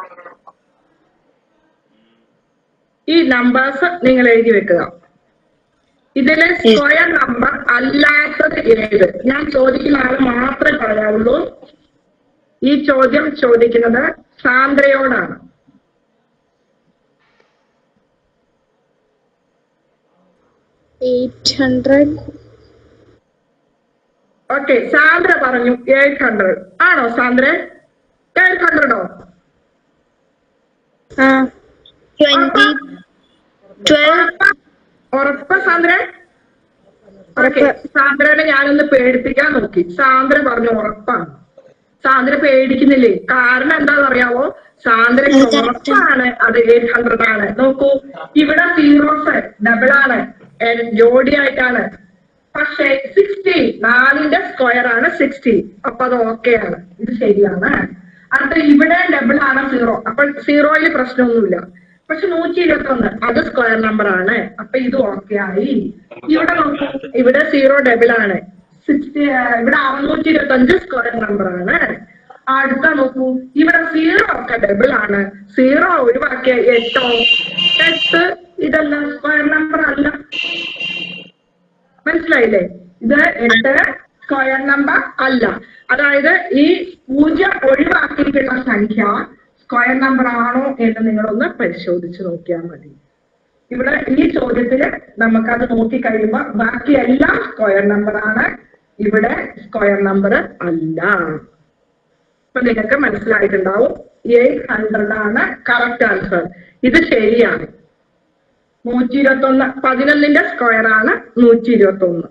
ഈ നമ്പേഴ്സ് നിങ്ങൾ എഴുതി വെക്കുക. ഇതിലെ സ്ക്വയർ നമ്പർ അല്ലാത്തത് ഏത്? ഞാൻ ചോദിക്കുന്ന ആൾ മാത്രമേ പറയാവുള്ളൂ. ഈ ചോദ്യം ചോദിക്കുന്നത് സാന്ദ്രയോടാണ്. Eight hundred. ഓക്കെ, സാന്ദ്ര പറഞ്ഞു എയ്റ്റ് ഹൺഡ്രഡ്. ആണോ സാന്ദ്ര? എയ്റ്റ് ഹൺഡ്രഡോ? ഉറപ്പ സാന്ദ്ര? ഓക്കെ, സാന്ദ്രനെ ഞാനൊന്ന് പേടിപ്പിക്കാൻ നോക്കി. സാന്ദ്ര പറഞ്ഞു ഉറപ്പാണ്. സാന്ദ്ര പേടിക്കുന്നില്ലേ? കാരണം എന്താണെന്ന് അറിയാവോ? സാന്ദ്രയ്ക്ക് ഉറപ്പാണ് അത് എയ്റ്റ് ഹൺഡ്രഡ് ആണ്. നോക്കൂ, ഇവിടെ സീറോസ് ഡബിൾ ആണ്, ജോഡിയായിട്ടാണ്. പക്ഷെ സിക്സ്റ്റി നാലിന്റെ സ്ക്വയർ ആണ് സിക്സ്റ്റി. അപ്പൊ അത് ഓക്കെ ആണ്, ഇത് ശരിയാണ്. അടുത്ത ഇവിടെ ഡബിൾ ആണ് സീറോ, അപ്പൊ സീറോയിൽ പ്രശ്നമൊന്നുമില്ല. പക്ഷെ നൂറ്റി ഇരുപത്തി ഒന്ന് അത് സ്ക്വയർ നമ്പർ ആണ്, അപ്പൊ ഇത് ഓക്കെ ആയി. ഇവിടെ നോക്കൂ, ഇവിടെ സീറോ ഡബിൾ ആണ്, സിക്സ്റ്റി ഇവിടെ അറുന്നൂറ്റി ഇരുപത്തി അഞ്ച് സ്ക്വയർ നമ്പർ ആണ്. അടുത്ത നോക്കൂ, ഇവിടെ സീറോ ഒക്കെ ഡബിൾ ആണ്. സീറോ ഒഴിവാക്കിയ എട്ടോ, എട്ട് ഇതല്ല സ്ക്വയർ നമ്പർ അല്ല. മനസ്സിലായില്ലേ? ഇത് എട്ട് സ്ക്വയർ നമ്പർ അല്ല. അതായത് ഈ പൂജ്യം ഒഴിവാക്കിയിട്ടുള്ള സംഖ്യ സ്ക്വയർ നമ്പർ ആണോ എന്ന് നിങ്ങളൊന്ന് പരിശോധിച്ച് നോക്കിയാൽ മതി. ഇവിടെ ഈ ചോദ്യത്തില് നമുക്കത് നോക്കിക്കഴിയുമ്പോ ബാക്കി എല്ലാം സ്ക്വയർ നമ്പർ ആണ്, ഇവിടെ സ്ക്വയർ നമ്പർ അല്ല. ഇപ്പൊ നിങ്ങൾക്ക് മനസ്സിലായിട്ടുണ്ടാവും എയ്റ്റ് ഹൺഡ്രഡ് ആണ് കറക്റ്റ് ആൻസർ. ഇത് ശരിയാണ്. നൂറ്റി ഇരുപത്തി ഒന്ന് പതിനൊന്നിന്റെ സ്ക്വയർ ആണ് നൂറ്റി ഇരുപത്തി ഒന്ന്.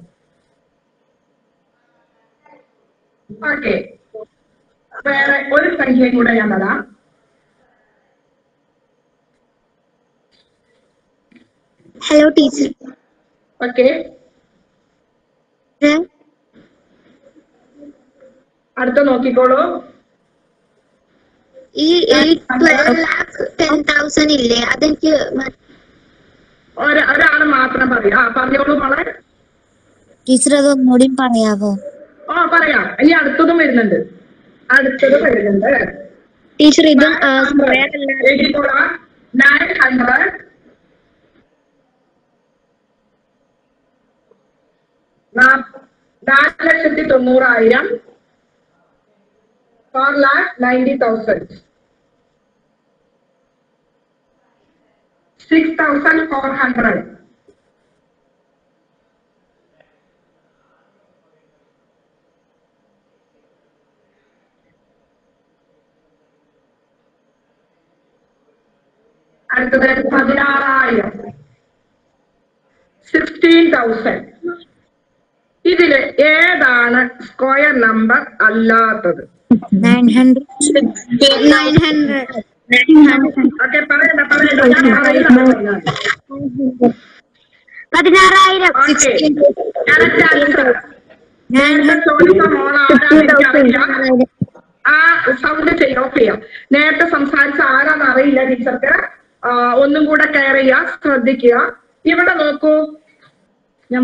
ഓക്കെ, വേറെ ഒരു സംഖ്യയും കൂടെ ഞാൻ തരാം. Hello teacher. ഓക്കെ, അടുത്ത നോക്കിക്കോളൂ. ഈ ടെൻ തൗസൻഡ് ഇല്ലേ, അതെനിക്ക് ഒരാള് മാത്രം പറയാം. ആ പറഞ്ഞോളൂ മോളെ. ടീച്ചർ അത് ഒന്നുകൂടി പറയാവോ? ആ പറയാം. ഇനി അടുത്തതും വരുന്നുണ്ട്, അടുത്തത് വരുന്നുണ്ട്. ടീച്ചർ ഇതും നയൻ ഹൺഡ്രഡ് നാല് ലക്ഷത്തി തൊണ്ണൂറായിരം four lakh ninety thousand six thousand four hundred അടുത്തത് പതിനാറായിരം സിക്സ്റ്റീൻ തൗസൻഡ്. ഇതില് ഏതാണ് സ്ക്വയർ നമ്പർ അല്ലാത്തത്? Nine hundred nine hundred okay, പറയണ്ട പറയണ്ട ഞാൻ പറയുന്നത്. പതിനാറായിരം ഓക്കെ, കറക്റ്റ് ആൻസർ. നേരത്തെ ചോദിച്ച മോളാണ് എനിക്കറിയില്ല. ആ സൗണ്ട് ചെയ്യും, ഓഫ് ചെയ്യാം. നേരത്തെ സംസാരിച്ച ആരാന്ന് അറിയില്ല ടീച്ചർക്ക്. ഒന്നും കൂടെ കെയർ ചെയ്യുക, ശ്രദ്ധിക്കുക. ഇവിടെ നോക്കൂ, ഞാൻ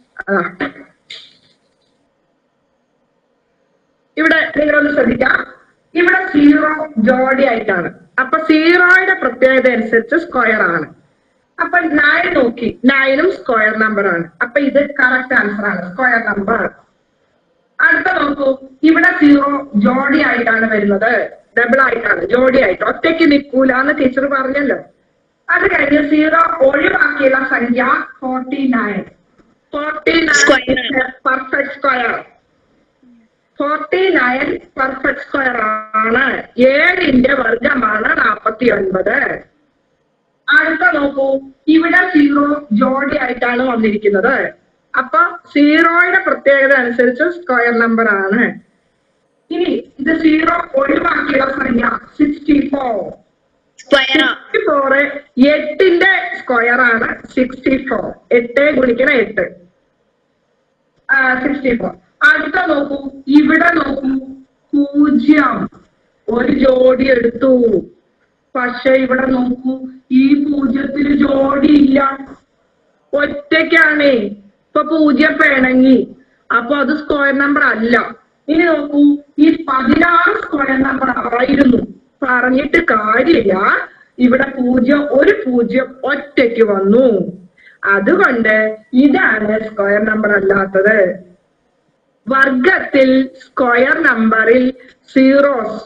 ഇവിടെ നിങ്ങളൊന്ന് ശ്രദ്ധിക്കാം. ഇവിടെ സീറോ ജോഡി ആയിട്ടാണ്. അപ്പൊ സീറോയുടെ പ്രത്യേകത അനുസരിച്ച് സ്ക്വയർ ആണ്. അപ്പൊ നയൻ നോക്കി, നയനും സ്ക്വയർ നമ്പർ ആണ്. അപ്പൊ ഇത് കറക്റ്റ് ആൻസർ ആണ്, സ്ക്വയർ നമ്പർ. അടുത്ത നോക്കൂ, ഇവിടെ സീറോ ജോഡി ആയിട്ടാണ് വരുന്നത്, ഡബിൾ ആയിട്ടാണ്, ജോഡി ആയിട്ട്. ഒറ്റയ്ക്ക് നിൽക്കൂല എന്ന് ടീച്ചർ പറഞ്ഞല്ലോ. അത് കഴിഞ്ഞ് സീറോ ഒഴിവാക്കിയുള്ള സംഖ്യ forty nine. Forty nine perfect square. Forty nine perfect square ആണ്. ഏഴിന്റെ വർഗമാണ് നാൽപ്പത്തി ഒൻപത്. അടുത്ത നോക്കൂ, ഇവിടെ സീറോ ജോഡി ആയിട്ടാണ് വന്നിരിക്കുന്നത്. അപ്പൊ സീറോയുടെ പ്രത്യേകത അനുസരിച്ച് സ്ക്വയർ നമ്പർ ആണ്. ഇനി ഇത് സീറോ ഒഴിവാക്കിയുള്ള സംഖ്യ സിക്സ്റ്റി ഫോർ. സിക്സ്റ്റി ഫോറ് എട്ടിന്റെ സ്ക്വയർ ആണ് സിക്സ്റ്റി ഫോർ. എട്ട് ഗുണിക്കണ എട്ട്, സിക്സ്റ്റി ഫോർ. അടുത്ത നോക്കൂ, ഇവിടെ നോക്കൂ, പൂജ്യം ഒരു ജോഡി എടുത്തു. പക്ഷെ ഇവിടെ നോക്കൂ, ഈ പൂജ്യത്തിന് ജോഡി ഇല്ല, ഒറ്റയ്ക്കാണേ. ഇപ്പൊ പൂജ്യം പിണങ്ങി, അപ്പൊ അത് സ്ക്വയർ നമ്പർ അല്ല. ഇനി നോക്കൂ, ഈ പതിനാറ് സ്ക്വയർ നമ്പർ ആയിരുന്നു, പറഞ്ഞിട്ട് കാര്യമില്ല. ഇവിടെ പൂജ്യം, ഒരു പൂജ്യം ഒറ്റയ്ക്ക് വന്നു. അതുകൊണ്ട് ഇതാണ് സ്ക്വയർ നമ്പർ അല്ലാത്തത്. വർഗത്തിൽ സ്ക്വയർ നമ്പറിൽ സീറോസ്.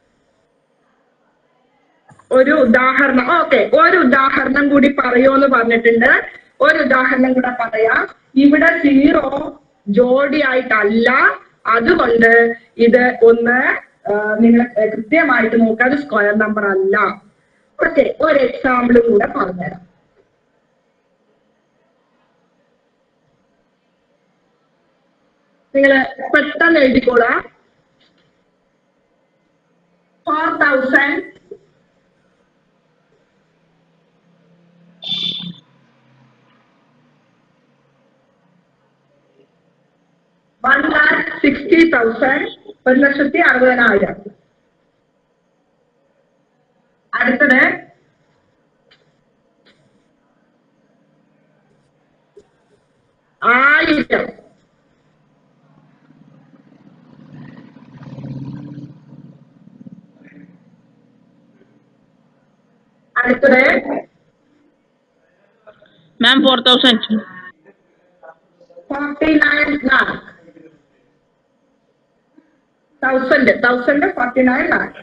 ഒരു ഉദാഹരണം, ഓക്കെ, ഒരു ഉദാഹരണം കൂടി പറയുമെന്ന് പറഞ്ഞിട്ടുണ്ട്. ഒരു ഉദാഹരണം കൂടെ പറയാം. ഇവിടെ സീറോ ജോഡി ആയിട്ടല്ല, അതുകൊണ്ട് ഇത് ഒന്ന് നിങ്ങൾ കൃത്യമായിട്ട് നോക്കുക, അത് സ്ക്വയർ നമ്പർ അല്ല. ഓക്കെ, ഒരു എക്സാമ്പിളും കൂടെ പറഞ്ഞുതരാം. നിങ്ങൾ പെട്ടെന്ന് എഴുതിക്കോളാം. Four thousand one lakh sixty thousand, ഒരു ലക്ഷത്തി അറുപതിനായിരം. അടുത്തത് ആയിരം. അടുത്തത് ma'am four thousand. Forty nine lakh. Thousand thousand forty nine lakh.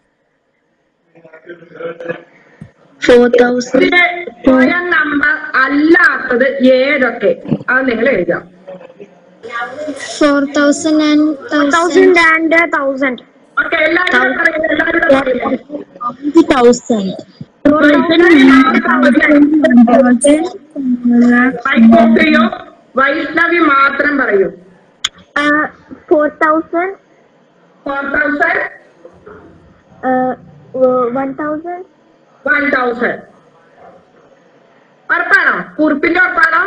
Square number അല്ലാത്തത് ഏതൊക്കെ? അത് നിങ്ങൾ എഴുതാം. Four thousand and thousand and thousand. Okay, എല്ലാവരും പറയും, എല്ലാവരും പറയും. തൗസൻഡ് വൈഷ്ണവി മാത്രം പറയൂ. Four thousand four thousand one thousand one thousand. ഉറപ്പാണോ? കുറിപ്പിന്റെ ഉറപ്പാണോ?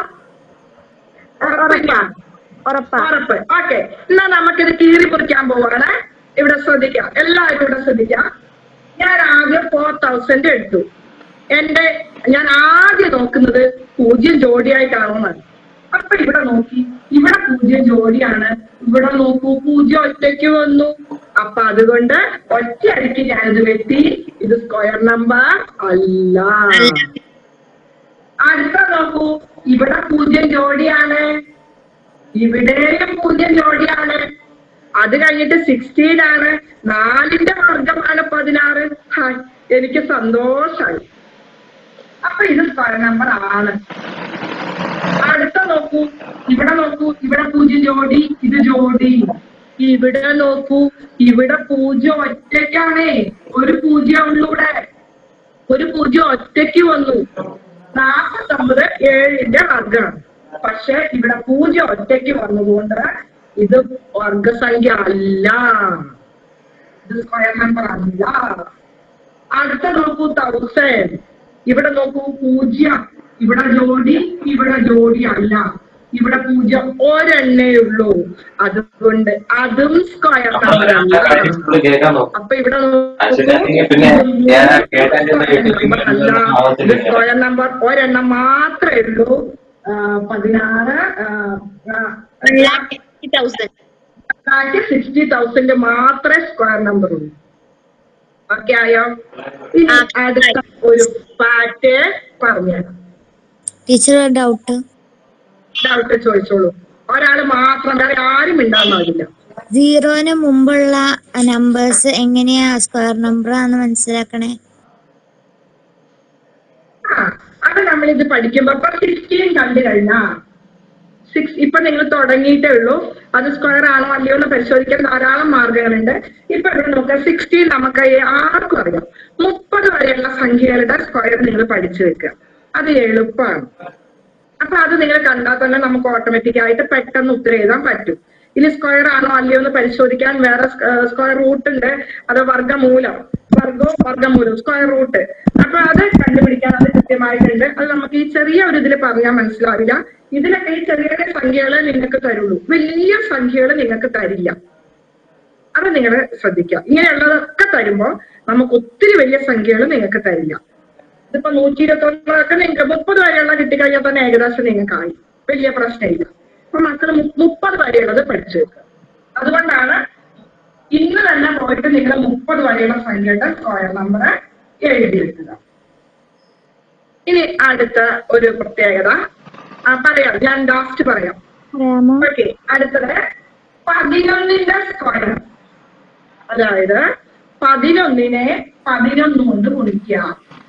ഉറപ്പ്. ഓക്കെ, എന്നാ നമുക്കിത് കീറി കുറിക്കാൻ പോവാണ്. ഇവിടെ ശ്രദ്ധിക്കാം, എല്ലാവരും ഇവിടെ ശ്രദ്ധിക്കാം. ഞാൻ ആദ്യം ഫോർ തൗസൻഡ് എടുത്തു. എന്റെ ഞാൻ ആദ്യം നോക്കുന്നത് പൂജ്യം ജോഡിയായിട്ടാണോ എന്നാണ്. അപ്പൊ ഇവിടെ നോക്കി, ഇവിടെ പൂജ്യം ജോഡിയാണ്. ഇവിടെ നോക്കൂ, പൂജ്യം ഒറ്റയ്ക്ക് വന്നു. അപ്പൊ അതുകൊണ്ട് ഒറ്റയടിക്ക് ഞാനിത് വെട്ടി. ഇത് സ്ക്വയർ നമ്പർ അല്ല. അടുത്ത നോക്കൂ, ഇവിടെ പൂജ്യം ജോഡിയാണ്. ഇവിടെയും പൂജ്യം ജോഡിയാണ്. അത് കഴിഞ്ഞിട്ട് സിക്സ്റ്റീൻ ആണ്. നാലിന്റെ വർഗമാണ് പതിനാറ്. ഹായ്, എനിക്ക് സന്തോഷായി. അപ്പൊ ഇത് സ്ക്വയർ നമ്പർ ആണ്. അടുത്ത നോക്കൂ, ഇവിടെ നോക്കൂ, ഇവിടെ പൂജ്യം ജോഡി, ഇത് ജോഡി. ഇവിടെ നോക്കൂ, ഇവിടെ പൂജ്യം ഒറ്റയ്ക്കാണേ. ഒരു പൂജ്യം ഉള്ളൂടെ, ഒരു പൂജ്യം ഒറ്റയ്ക്ക് വന്നു. നാപ്പത്തൊമ്പത് ഏഴിന്റെ വർഗമാണ്. പക്ഷെ ഇവിടെ പൂജ്യം ഒറ്റയ്ക്ക് വന്നതുകൊണ്ട് ഇത് വർഗസംഖ്യ അല്ല, ഇത് സ്ക്വയർ നമ്പർ അല്ല. അടുത്ത നോക്കൂ, തൗസൻഡ്. ഇവിടെ നോക്കൂ, പൂജ്യം, ഇവിടെ ജോഡി, ഇവിടെ ജോഡി അല്ല. ഇവിടെ പൂജ്യം ഒരെണ്ണേ ഉള്ളൂ. അതുകൊണ്ട് അതും സ്ക്വയർ നമ്പർ അല്ല. അപ്പൊ ഇവിടെ ഇത് സ്ക്വയർ നമ്പർ ഒരെണ്ണം മാത്രമേ ഉള്ളൂ. പതിനാറ് സിക്സ്റ്റി തൗസൻഡ് മാത്രമേ സ്ക്വയർ നമ്പർ ഉള്ളൂ. ഓക്കെ ആയോ? ഇനി അടുത്ത ഒരു പാറ്റേൺ പറഞ്ഞുതരാം. ടീച്ചർ ഡൗട്ട് ഡൗട്ട് ചോദിച്ചോളൂ. ഒരാള് മാത്രം, വേറെ ആരും ഉണ്ടാകുന്നില്ല. സീറോന് മുമ്പുള്ള നമ്പേഴ്സ് എങ്ങനെയാ സ്ക്വയർ നമ്പർ ആണെന്ന് മനസ്സിലാക്കണേ. ആ അത് നമ്മളിത് പഠിക്കുമ്പോ ഇപ്പൊ സിക്സ്റ്റീൻ കണ്ടു കഴിഞ്ഞാ സിക്സ് ഇപ്പൊ നിങ്ങൾ തുടങ്ങിയിട്ടേ ഉള്ളൂ. അത് സ്ക്വയർ ആണോ അല്ലയോ എന്ന് പരിശോധിക്കാൻ ധാരാളം മാർഗങ്ങളുണ്ട്. ഇപ്പൊ ഇവിടെ നോക്കുക, സിക്സ്റ്റീൻ നമുക്ക് ആർക്കും അറിയാം. മുപ്പത് വരെയുള്ള സംഖ്യകളുടെ സ്ക്വയർ നിങ്ങൾ പഠിച്ചു വെക്കുക, അത് എളുപ്പമാണ്. അപ്പൊ അത് നിങ്ങൾ കണ്ടാൽ തന്നെ നമുക്ക് ഓട്ടോമാറ്റിക് ആയിട്ട് പെട്ടെന്ന് ഉത്തരം എഴുതാൻ പറ്റും. ഇനി സ്ക്വയർ ആണോ അല്ലയോ എന്ന് പരിശോധിക്കാൻ വേറെ സ്ക്വയർ റൂട്ട് ഉണ്ട്, അത് വർഗമൂലം, വർഗവും വർഗമൂലം, സ്ക്വയർ റൂട്ട്. അപ്പൊ അത് കണ്ടുപിടിക്കാൻ അത് കൃത്യമായിട്ടുണ്ട്. അത് നമുക്ക് ഈ ചെറിയ ഒരു ഇതിൽ പറഞ്ഞാൽ മനസ്സിലാവില്ല. ഇതിലൊക്കെ ഈ ചെറിയ ചെറിയ സംഖ്യകളെ നിങ്ങൾക്ക് തരുള്ളൂ, വലിയ സംഖ്യകൾ നിങ്ങൾക്ക് തരില്ല. അത് നിങ്ങൾ ശ്രദ്ധിക്കുക. ഇങ്ങനെയുള്ളതൊക്കെ തരുമ്പോ നമുക്ക് ഒത്തിരി വലിയ സംഖ്യകൾ നിങ്ങൾക്ക് തരില്ല. ഇതിപ്പോ നൂറ്റി ഇരുപത്തി ഒന്നൊക്കെ നിങ്ങൾക്ക് മുപ്പത് വരെയുള്ള കിട്ടിക്കഴിഞ്ഞാൽ തന്നെ ഏകദേശം നിങ്ങൾക്കായി, വലിയ പ്രശ്നമില്ല. അപ്പൊ മക്കള് മുപ്പത് വരെയുള്ളത് പഠിച്ചു വെക്കുക. അതുകൊണ്ടാണ് ഇന്ന് തന്നെ പോയിട്ട് നിങ്ങൾ മുപ്പത് വരെയുള്ള സംഖ്യയുടെ സ്ക്വയർ നമ്പർ എഴുതി വെക്കുക. ഇനി അടുത്ത ഒരു പ്രത്യേകത പറയാം, ഞാൻ ലാസ്റ്റ് പറയാം. ഓക്കെ, അടുത്തത് പതിനൊന്നിന്റെ സ്ക്വയർ. അതായത് പതിനൊന്നിനെ പതിനൊന്ന് കൊണ്ട് ഗുണിക്കുക.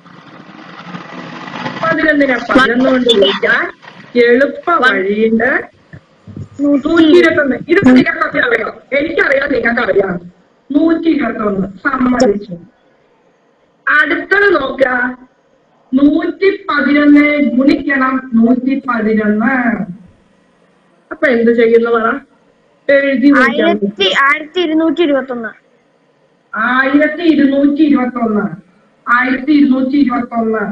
പതിനൊന്നിനെ പതിനൊന്ന് കൊണ്ട് ഗുണിക്കാൻ എളുപ്പ വഴിയുണ്ട്. നൂറ്റി ഇരുപത്തി ഒന്ന്. ഇത് നിങ്ങൾക്കൊക്കെ അറിയാം, എനിക്കറിയാം, നിങ്ങൾക്കറിയാം. നൂറ്റി ഇരുപത്തി ഒന്ന് സമ്മതിച്ചു. അടുത്തത് നോക്കുക, നൂറ്റി പതിനൊന്ന് ഗുണിക്കണം നൂറ്റി പതിനൊന്ന്. അപ്പൊ എന്ത് ചെയ്യുന്നു പറ, എഴുതി ആയിരത്തി ഇരുന്നൂറ്റി ഇരുപത്തി ഒന്ന് ആയിരത്തി ഇരുന്നൂറ്റി ഇരുപത്തി ഒന്ന് ആയിരത്തി ഇരുന്നൂറ്റി ഇരുപത്തി ഒന്ന്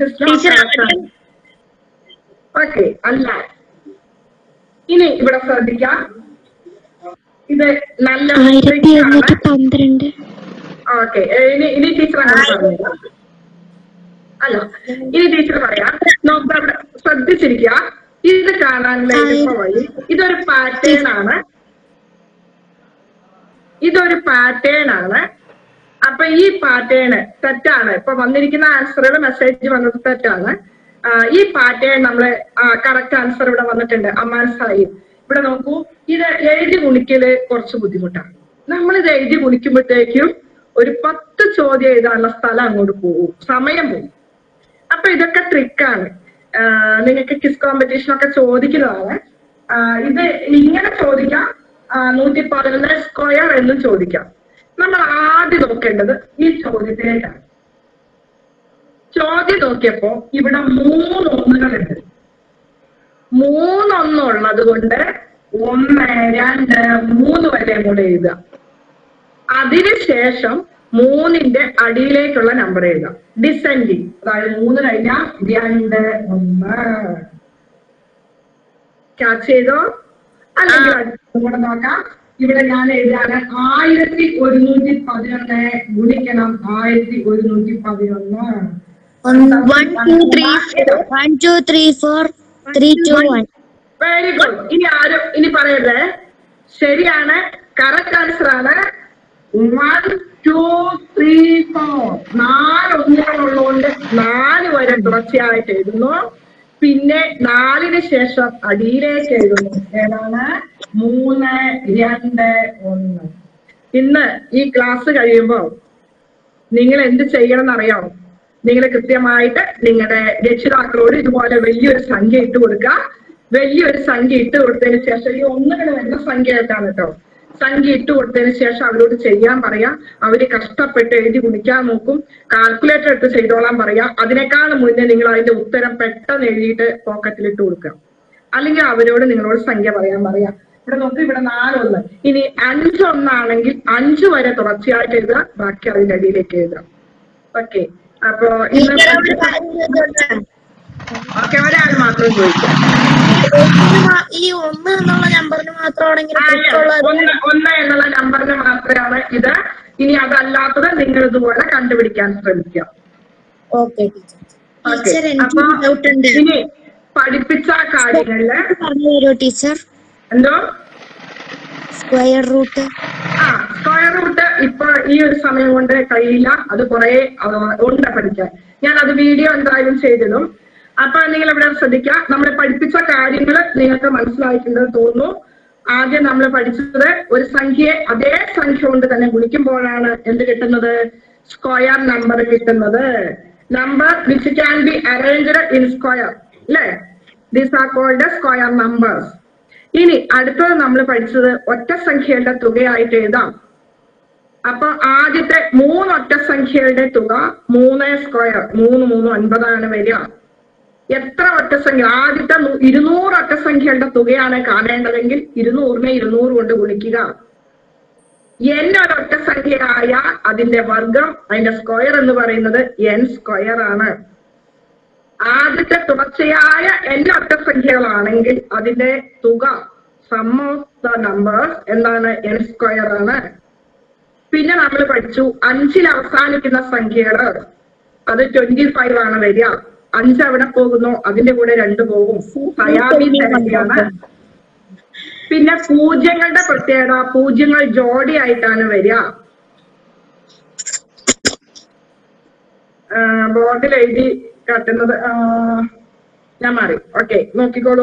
ഓക്കെ അല്ല. ഇനി ഇവിടെ ശ്രദ്ധിക്കാം, ഇത് നല്ല പന്ത്രണ്ട്. ഓക്കെ, ഇനി ഇനി ടീച്ചർ അങ്ങനെ പറഞ്ഞില്ല. അല്ല, ഇനി ടീച്ചർ പറയാം. നോക്കുക, അവിടെ ശ്രദ്ധിച്ചിരിക്കുക. ഇത് കാണാനുള്ള എളുപ്പ വഴി, ഇതൊരു പാറ്റേൺ ആണ്. ഇതൊരു പാറ്റേൺ ആണ്. അപ്പൊ ഈ പാറ്റേൺ തെറ്റാണ്. ഇപ്പൊ വന്നിരിക്കുന്ന ആൻസറുകൾ മെസ്സേജ് വന്നത് തെറ്റാണ്. ഈ പാറ്റേൺ നമ്മള് കറക്റ്റ് ആൻസർ ഇവിടെ വന്നിട്ടുണ്ട്. അമ്മാൻ സാഹിബ് ഇവിടെ നോക്കൂ, ഇത് എഴുതി ഗുണിക്കല് കുറച്ച് ബുദ്ധിമുട്ടാണ്. നമ്മളിത് എഴുതി ഗുണിക്കുമ്പോഴത്തേക്കും ഒരു പത്ത് ചോദ്യം എഴുതാനുള്ള സ്ഥലം അങ്ങോട്ട് പോകും, സമയം പോകും. അപ്പൊ ഇതൊക്കെ ട്രിക്കാണ്. നിങ്ങൾക്ക് ക്വിസ് കോമ്പറ്റീഷൻ ഒക്കെ ചോദിക്കുന്നതാണ്. ഇത് ഇങ്ങനെ ചോദിക്കാം, നൂറ്റി പതിനൊന്ന് സ്ക്വയർ എന്നും ചോദിക്കാം. നമ്മൾ ആദ്യം നോക്കേണ്ടത് ഈ ചോദ്യത്തിലേക്കാണ്. ചോദ്യം നോക്കിയപ്പോ ഇവിടെ മൂന്ന് ഒന്നുകളുണ്ട്. മൂന്നൊന്നുള്ളത് കൊണ്ട് ഒന്ന് രണ്ട് മൂന്ന് വരെ കൂടെ എഴുതുക. അതിനുശേഷം മൂന്നിന്റെ അടിയിലേക്കുള്ള നമ്പർ എഴുതാം, ഡിസെൻഡിങ്. അതായത് മൂന്ന് കഴിഞ്ഞാൽ രണ്ട് ഒന്ന്. ക്യാച്ച് ചെയ്തോ? അല്ലെങ്കിൽ കൂടെ നോക്കാം. ഇവിടെ ഞാൻ എഴുതാണ് ആയിരത്തി ഒരുന്നൂറ്റി പതിനൊന്ന് ഗുണിക്കണം ആയിരത്തി ഒരുന്നൂറ്റി പതിനൊന്ന്. Very good. ഇനി ആരും ഇനി പറയട്ടെ, ശരിയാണ്, കറക്റ്റ് ആൻസർ ആണ്. വൺ ടു ത്രീ ഫോർ നാല് ഒന്നുകളുള്ളതുകൊണ്ട് നാല് വരെ തുടർച്ചയായിട്ട് എഴുതുന്നു. പിന്നെ നാലിന് ശേഷം അടിയിലേക്ക് എഴുതുന്നു. ഏതാണ്? മൂന്ന് രണ്ട് ഒന്ന്. ഇന്ന് ഈ ക്ലാസ് കഴിയുമ്പോൾ നിങ്ങൾ എന്ത് ചെയ്യണം എന്നറിയാമോ? നിങ്ങൾ കൃത്യമായിട്ട് നിങ്ങളുടെ രക്ഷിതാക്കളോട് ഇതുപോലെ വലിയൊരു സംഖ്യ ഇട്ട് കൊടുക്കുക. വലിയൊരു സംഖ്യ ഇട്ട് കൊടുത്തതിന് ശേഷം ഈ ഒന്നുകൾ വരുന്ന സംഖ്യ ആയിട്ടാണ് കേട്ടോ. സംഖ്യ ഇട്ട് കൊടുത്തതിന് ശേഷം അവരോട് ചെയ്യാൻ പറയാം. അവര് കഷ്ടപ്പെട്ട് എഴുതി കുടിക്കാൻ നോക്കും. കാൽക്കുലേറ്റർ എടുത്ത് ചെയ്തോളാൻ പറയാം. അതിനേക്കാൾ മുന്നേ നിങ്ങൾ അതിന്റെ ഉത്തരം പെട്ടെന്ന് എഴുതിയിട്ട് പോക്കറ്റിലിട്ട് കൊടുക്കുക. അല്ലെങ്കിൽ അവരോട് നിങ്ങളോട് സംഖ്യ പറയാൻ പറയാം. ഇവിടെ നോക്ക്, ഇവിടെ നാലൊന്ന്. ഇനി അഞ്ചൊന്നാണെങ്കിൽ അഞ്ചു വരെ തുടർച്ചയായിട്ട് എഴുതുക. ബാക്കി അതിന്റെ അടിയിലേക്ക് എഴുതുക. ഓക്കെ, അപ്പൊ ഇന്ന് ഓക്കെ ഒരാൾ മാത്രം ചോദിക്കാം. ഈ ഒന്ന് എന്നുള്ള നമ്പറിന് മാത്രമാണെങ്കിൽ ഒന്ന് ഒന്ന് എന്നുള്ള നമ്പറിന് മാത്രമാണ് ഇത്. ഇനി അതല്ലാത്തത് നിങ്ങൾ ഇതുപോലെ കണ്ടുപിടിക്കാൻ ശ്രമിക്കുക. ഓക്കെ ഓക്കെ, അപ്പൊ ഇനി പഠിപ്പിച്ച കാര്യങ്ങളില് പറഞ്ഞു തരുമോ ടീച്ചർ? എന്തോ സ്ക്വയർ റൂട്ട്? ആ, സ്ക്വയർ റൂട്ട് ഇപ്പൊ ഈ ഒരു സമയം കൊണ്ട് കഴിയില്ല. അത് കുറെ ഉണ്ട് പഠിക്കാൻ. ഞാൻ അത് വീഡിയോ എന്തായാലും ചെയ്തിടും. അപ്പൊ നിങ്ങൾ ഇവിടെ ശ്രദ്ധിക്കുക. നമ്മൾ പഠിപ്പിച്ച കാര്യങ്ങൾ നിങ്ങൾക്ക് മനസ്സിലായിട്ടുണ്ടെന്ന് തോന്നുന്നു. ആദ്യം നമ്മൾ പഠിച്ചത് ഒരു സംഖ്യയെ അതേ സംഖ്യ കൊണ്ട് തന്നെ ഗുണിക്കുമ്പോഴാണ് എന്ത് കിട്ടുന്നത്? സ്ക്വയർ നമ്പർ കിട്ടുന്നത്. Number which can be arranged in square, അല്ലേ? These are called square numbers. ഇനി അടുത്തത് നമ്മൾ പഠിച്ചത് ഒറ്റ സംഖ്യയുടെ തുകയായിട്ട് എഴുതാം. അപ്പൊ ആദ്യത്തെ മൂന്ന് ഒറ്റ സംഖ്യയുടെ തുക മൂന്ന് സ്ക്വയർ, മൂന്ന് മൂന്ന് ഒൻപതാണ് വരിക. എത്ര ഒറ്റ സംഖ്യ? ആദ്യത്തെ ഇരുന്നൂറ് ഒറ്റ സംഖ്യയുടെ തുകയാണ് കാണേണ്ടതെങ്കിൽ ഇരുന്നൂറിനെ ഇരുന്നൂറ് കൊണ്ട് ഗുണിക്കുക. എൻ ഒരൊറ്റ സംഖ്യയായ അതിന്റെ വർഗം, അതിന്റെ സ്ക്വയർ എന്ന് പറയുന്നത് എൻ സ്ക്വയർ ആണ്. ആദ്യത്തെ തുടർച്ചയായ എൻ ഒറ്റ സംഖ്യകളാണെങ്കിൽ അതിന്റെ തുക സം ഓഫ് ദ നമ്പേഴ്സ് എന്താണ്? എൻ സ്ക്വയർ ആണ്. പിന്നെ നമ്മൾ പഠിച്ചു അഞ്ചിൽ അവസാനിക്കുന്ന സംഖ്യകള് അത് ട്വന്റി ഫൈവ് ആണ് വരിക. അഞ്ച് എവിടെ പോകുന്നു? അതിന്റെ കൂടെ രണ്ട് പോകും. ഹയാബി സംഖ്യയാണ്. പിന്നെ പൂജ്യങ്ങളുടെ പ്രത്യേകത, പൂജ്യങ്ങൾ ജോഡി ആയിട്ടാണ് വരിക. ബോർഡിൽ എഴുതി കാട്ടുന്നത് ഞാൻ മാറി. ഓക്കെ, നോക്കിക്കോളൂ.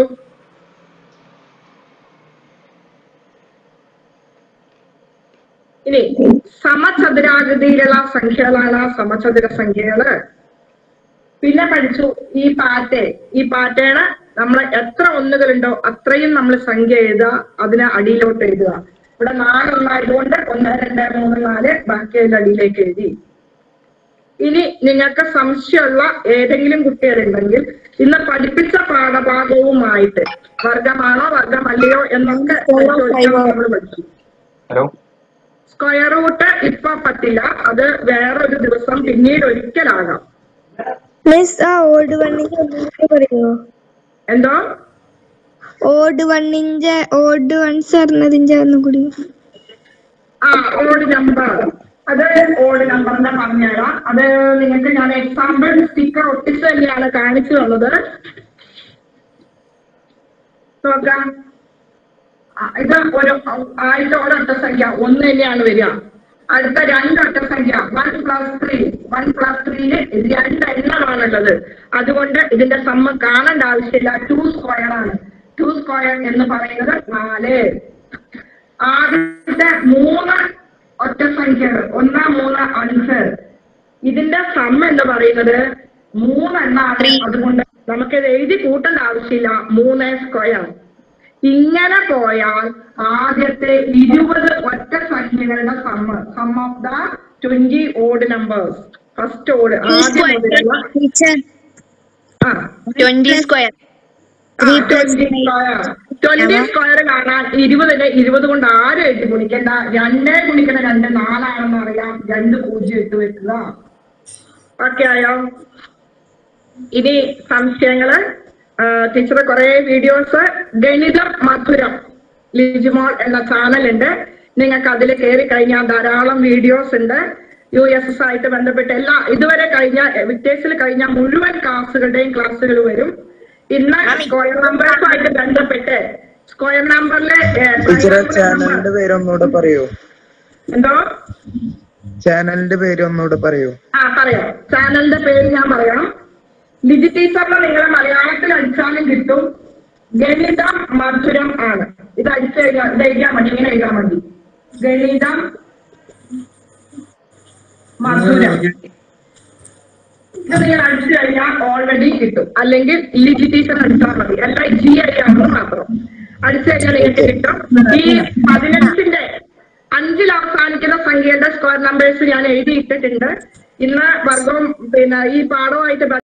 ഇനി സമചതുരാകൃതിയിലുള്ള സംഖ്യകളാണ് സമചതുര സംഖ്യകള്. പിന്നെ പഠിച്ചു ഈ പാറ്റേൺ. ഈ പാറ്റേണ് നമ്മൾ എത്ര ഒന്നുകളുണ്ടോ അത്രയും നമ്മൾ സംഖ്യ എഴുതുക, അതിന് അടിയിലോട്ട് എഴുതുക. ഇവിടെ നാലൊന്നായതുകൊണ്ട് ഒന്ന് രണ്ട് മൂന്ന് നാല്, ബാക്കി അതിന്റെ അടിയിലേക്ക് എഴുതി. ഇനി നിങ്ങൾക്ക് സംശയമുള്ള ഏതെങ്കിലും കുട്ടികളുണ്ടെങ്കിൽ ഇന്ന് പഠിപ്പിച്ച പാഠഭാഗവുമായിട്ട് വർഗമാണോ വർഗമല്ലയോ എന്നൊക്കെ നമ്മൾ പഠിച്ചു. സ്ക്വയർ റൂട്ട് ഇപ്പൊ പറ്റില്ല, അത് വേറൊരു ദിവസം പിന്നീട് ഒരിക്കലാകാം. ഓഡ് വണ്ണിന്റെ ഒന്നും പറയുമോ? എന്തോ ഓഡ് വണ്ണിന്റെ ഓഡ് വൺസ് പറഞ്ഞതിന്റെ ഒന്നും കൂടി. ആ, ഓഡ് നമ്പർ, അത് ഓഡ് നമ്പറിന്റെ പറഞ്ഞുതരാം. അത് നിങ്ങൾക്ക് ഞാൻ എക്സാമ്പിൾ സ്റ്റിക്കർ ഒട്ടിച്ച് തന്നെയാണ് കാണിച്ചു തന്നത്. നോക്കാം, ഇത് ഒരു ആദ്യത്തെ ഒരൊറ്റ സംഖ്യ ഒന്ന് തന്നെയാണ് വരിക. അടുത്ത രണ്ടൊറ്റ സംഖ്യ one plus three, one plus ത്രീയില് രണ്ട് എണ്ണമാണുള്ളത്. അതുകൊണ്ട് ഇതിന്റെ സമ്മ കാണേണ്ട ആവശ്യമില്ല. ടു സ്ക്വയർ ആണ്. ടു സ്ക്വയർ എന്ന് പറയുന്നത് നാല്. ആദ്യത്തെ മൂന്ന് ഒറ്റ സംഖ്യകൾ ഒന്ന് മൂന്ന് അഞ്ച്, ഇതിന്റെ സമ്മ എന്ന് പറയുന്നത് മൂന്നെണ്ണാണ്. അതുകൊണ്ട് നമുക്കിത് എഴുതി കൂട്ടേണ്ട ആവശ്യമില്ല. മൂന്ന് സ്ക്വയർ. ഇങ്ങനെ പോയാൽ ആദ്യത്തെ ഇരുപത് ഒറ്റ സംഖ്യകളുടെ സമ്മ, sum of the twenty odd numbers, first odd ആദ്യം മുതലുള്ള ട്വന്റി സ്ക്വയർ. ട്വന്റി സ്ക്വയർ കാണാൻ ഇരുപതിന് ഇരുപത് കൊണ്ട് ആരും എഴുതി ഗുണിക്കണ്ട. രണ്ടേ ഗുണിക്കുന്ന രണ്ട് നാലാണെന്ന് അറിയാം. രണ്ട് പൂജ്യം ഇട്ട് വെക്കുക. ഓക്കെ ആയോ? ഇനി സംശയങ്ങള് ടീച്ചർ കുറെ വീഡിയോസ് ഗണിതം മധുരം ലിജിമോൾ എന്ന ചാനലുണ്ട്. നിങ്ങൾക്ക് അതിൽ കയറി കഴിഞ്ഞാൽ ധാരാളം വീഡിയോസ് ഉണ്ട്. യു എസ് എസ് ആയിട്ട് ബന്ധപ്പെട്ട് എല്ലാ ഇതുവരെ കഴിഞ്ഞ വിറ്റേഴ്സിൽ കഴിഞ്ഞ മുഴുവൻ ക്ലാസ്സുകളുടെയും ക്ലാസ്സുകൾ വരും. ഇന്ന് സ്ക്വയർ നമ്പേഴ്സുമായിട്ട് ബന്ധപ്പെട്ട് സ്ക്വയർ നമ്പറിലെ ചാനലിന്റെ പേര് ഒന്നുകൂടെ പറയൂ. എന്തോ ചാനലിന്റെ പേര് ഒന്നുകൂടെ പറയൂ. ആ പറയാം. ചാനലിന്റെ പേര് ഞാൻ പറയാം. ലിജി ടീച്ചറിന് നിങ്ങളെ മലയാളത്തിൽ അടിച്ചാലും കിട്ടും. ഗണിതം മധുരം ആണ്. ഇത് അടിച്ച് എഴുതാ ഇത് എഴുതിയാൽ മതി. ഇങ്ങനെ എഴുതാൻ മതി. ഗണിതം മധുരം. ഇത് നിങ്ങൾ അടിച്ചു കഴിഞ്ഞാൽ ഓൾറെഡി കിട്ടും. അല്ലെങ്കിൽ ലിജി ടീച്ചർ അടിച്ചാൽ മതി. അല്ല ജി അറിയാവുന്നത് മാത്രം അടിച്ചു കഴിഞ്ഞാൽ നിങ്ങൾക്ക് കിട്ടും. ഈ പതിനഞ്ചിന്റെ അഞ്ചിൽ അവസാനിക്കുന്ന സംഖ്യയുടെ സ്ക്വയർ നമ്പേഴ്സ് ഞാൻ എഴുതിയിട്ടിട്ടുണ്ട്. ഇന്ന് വർഗവും പിന്നെ ഈ പാഠവുമായിട്ട്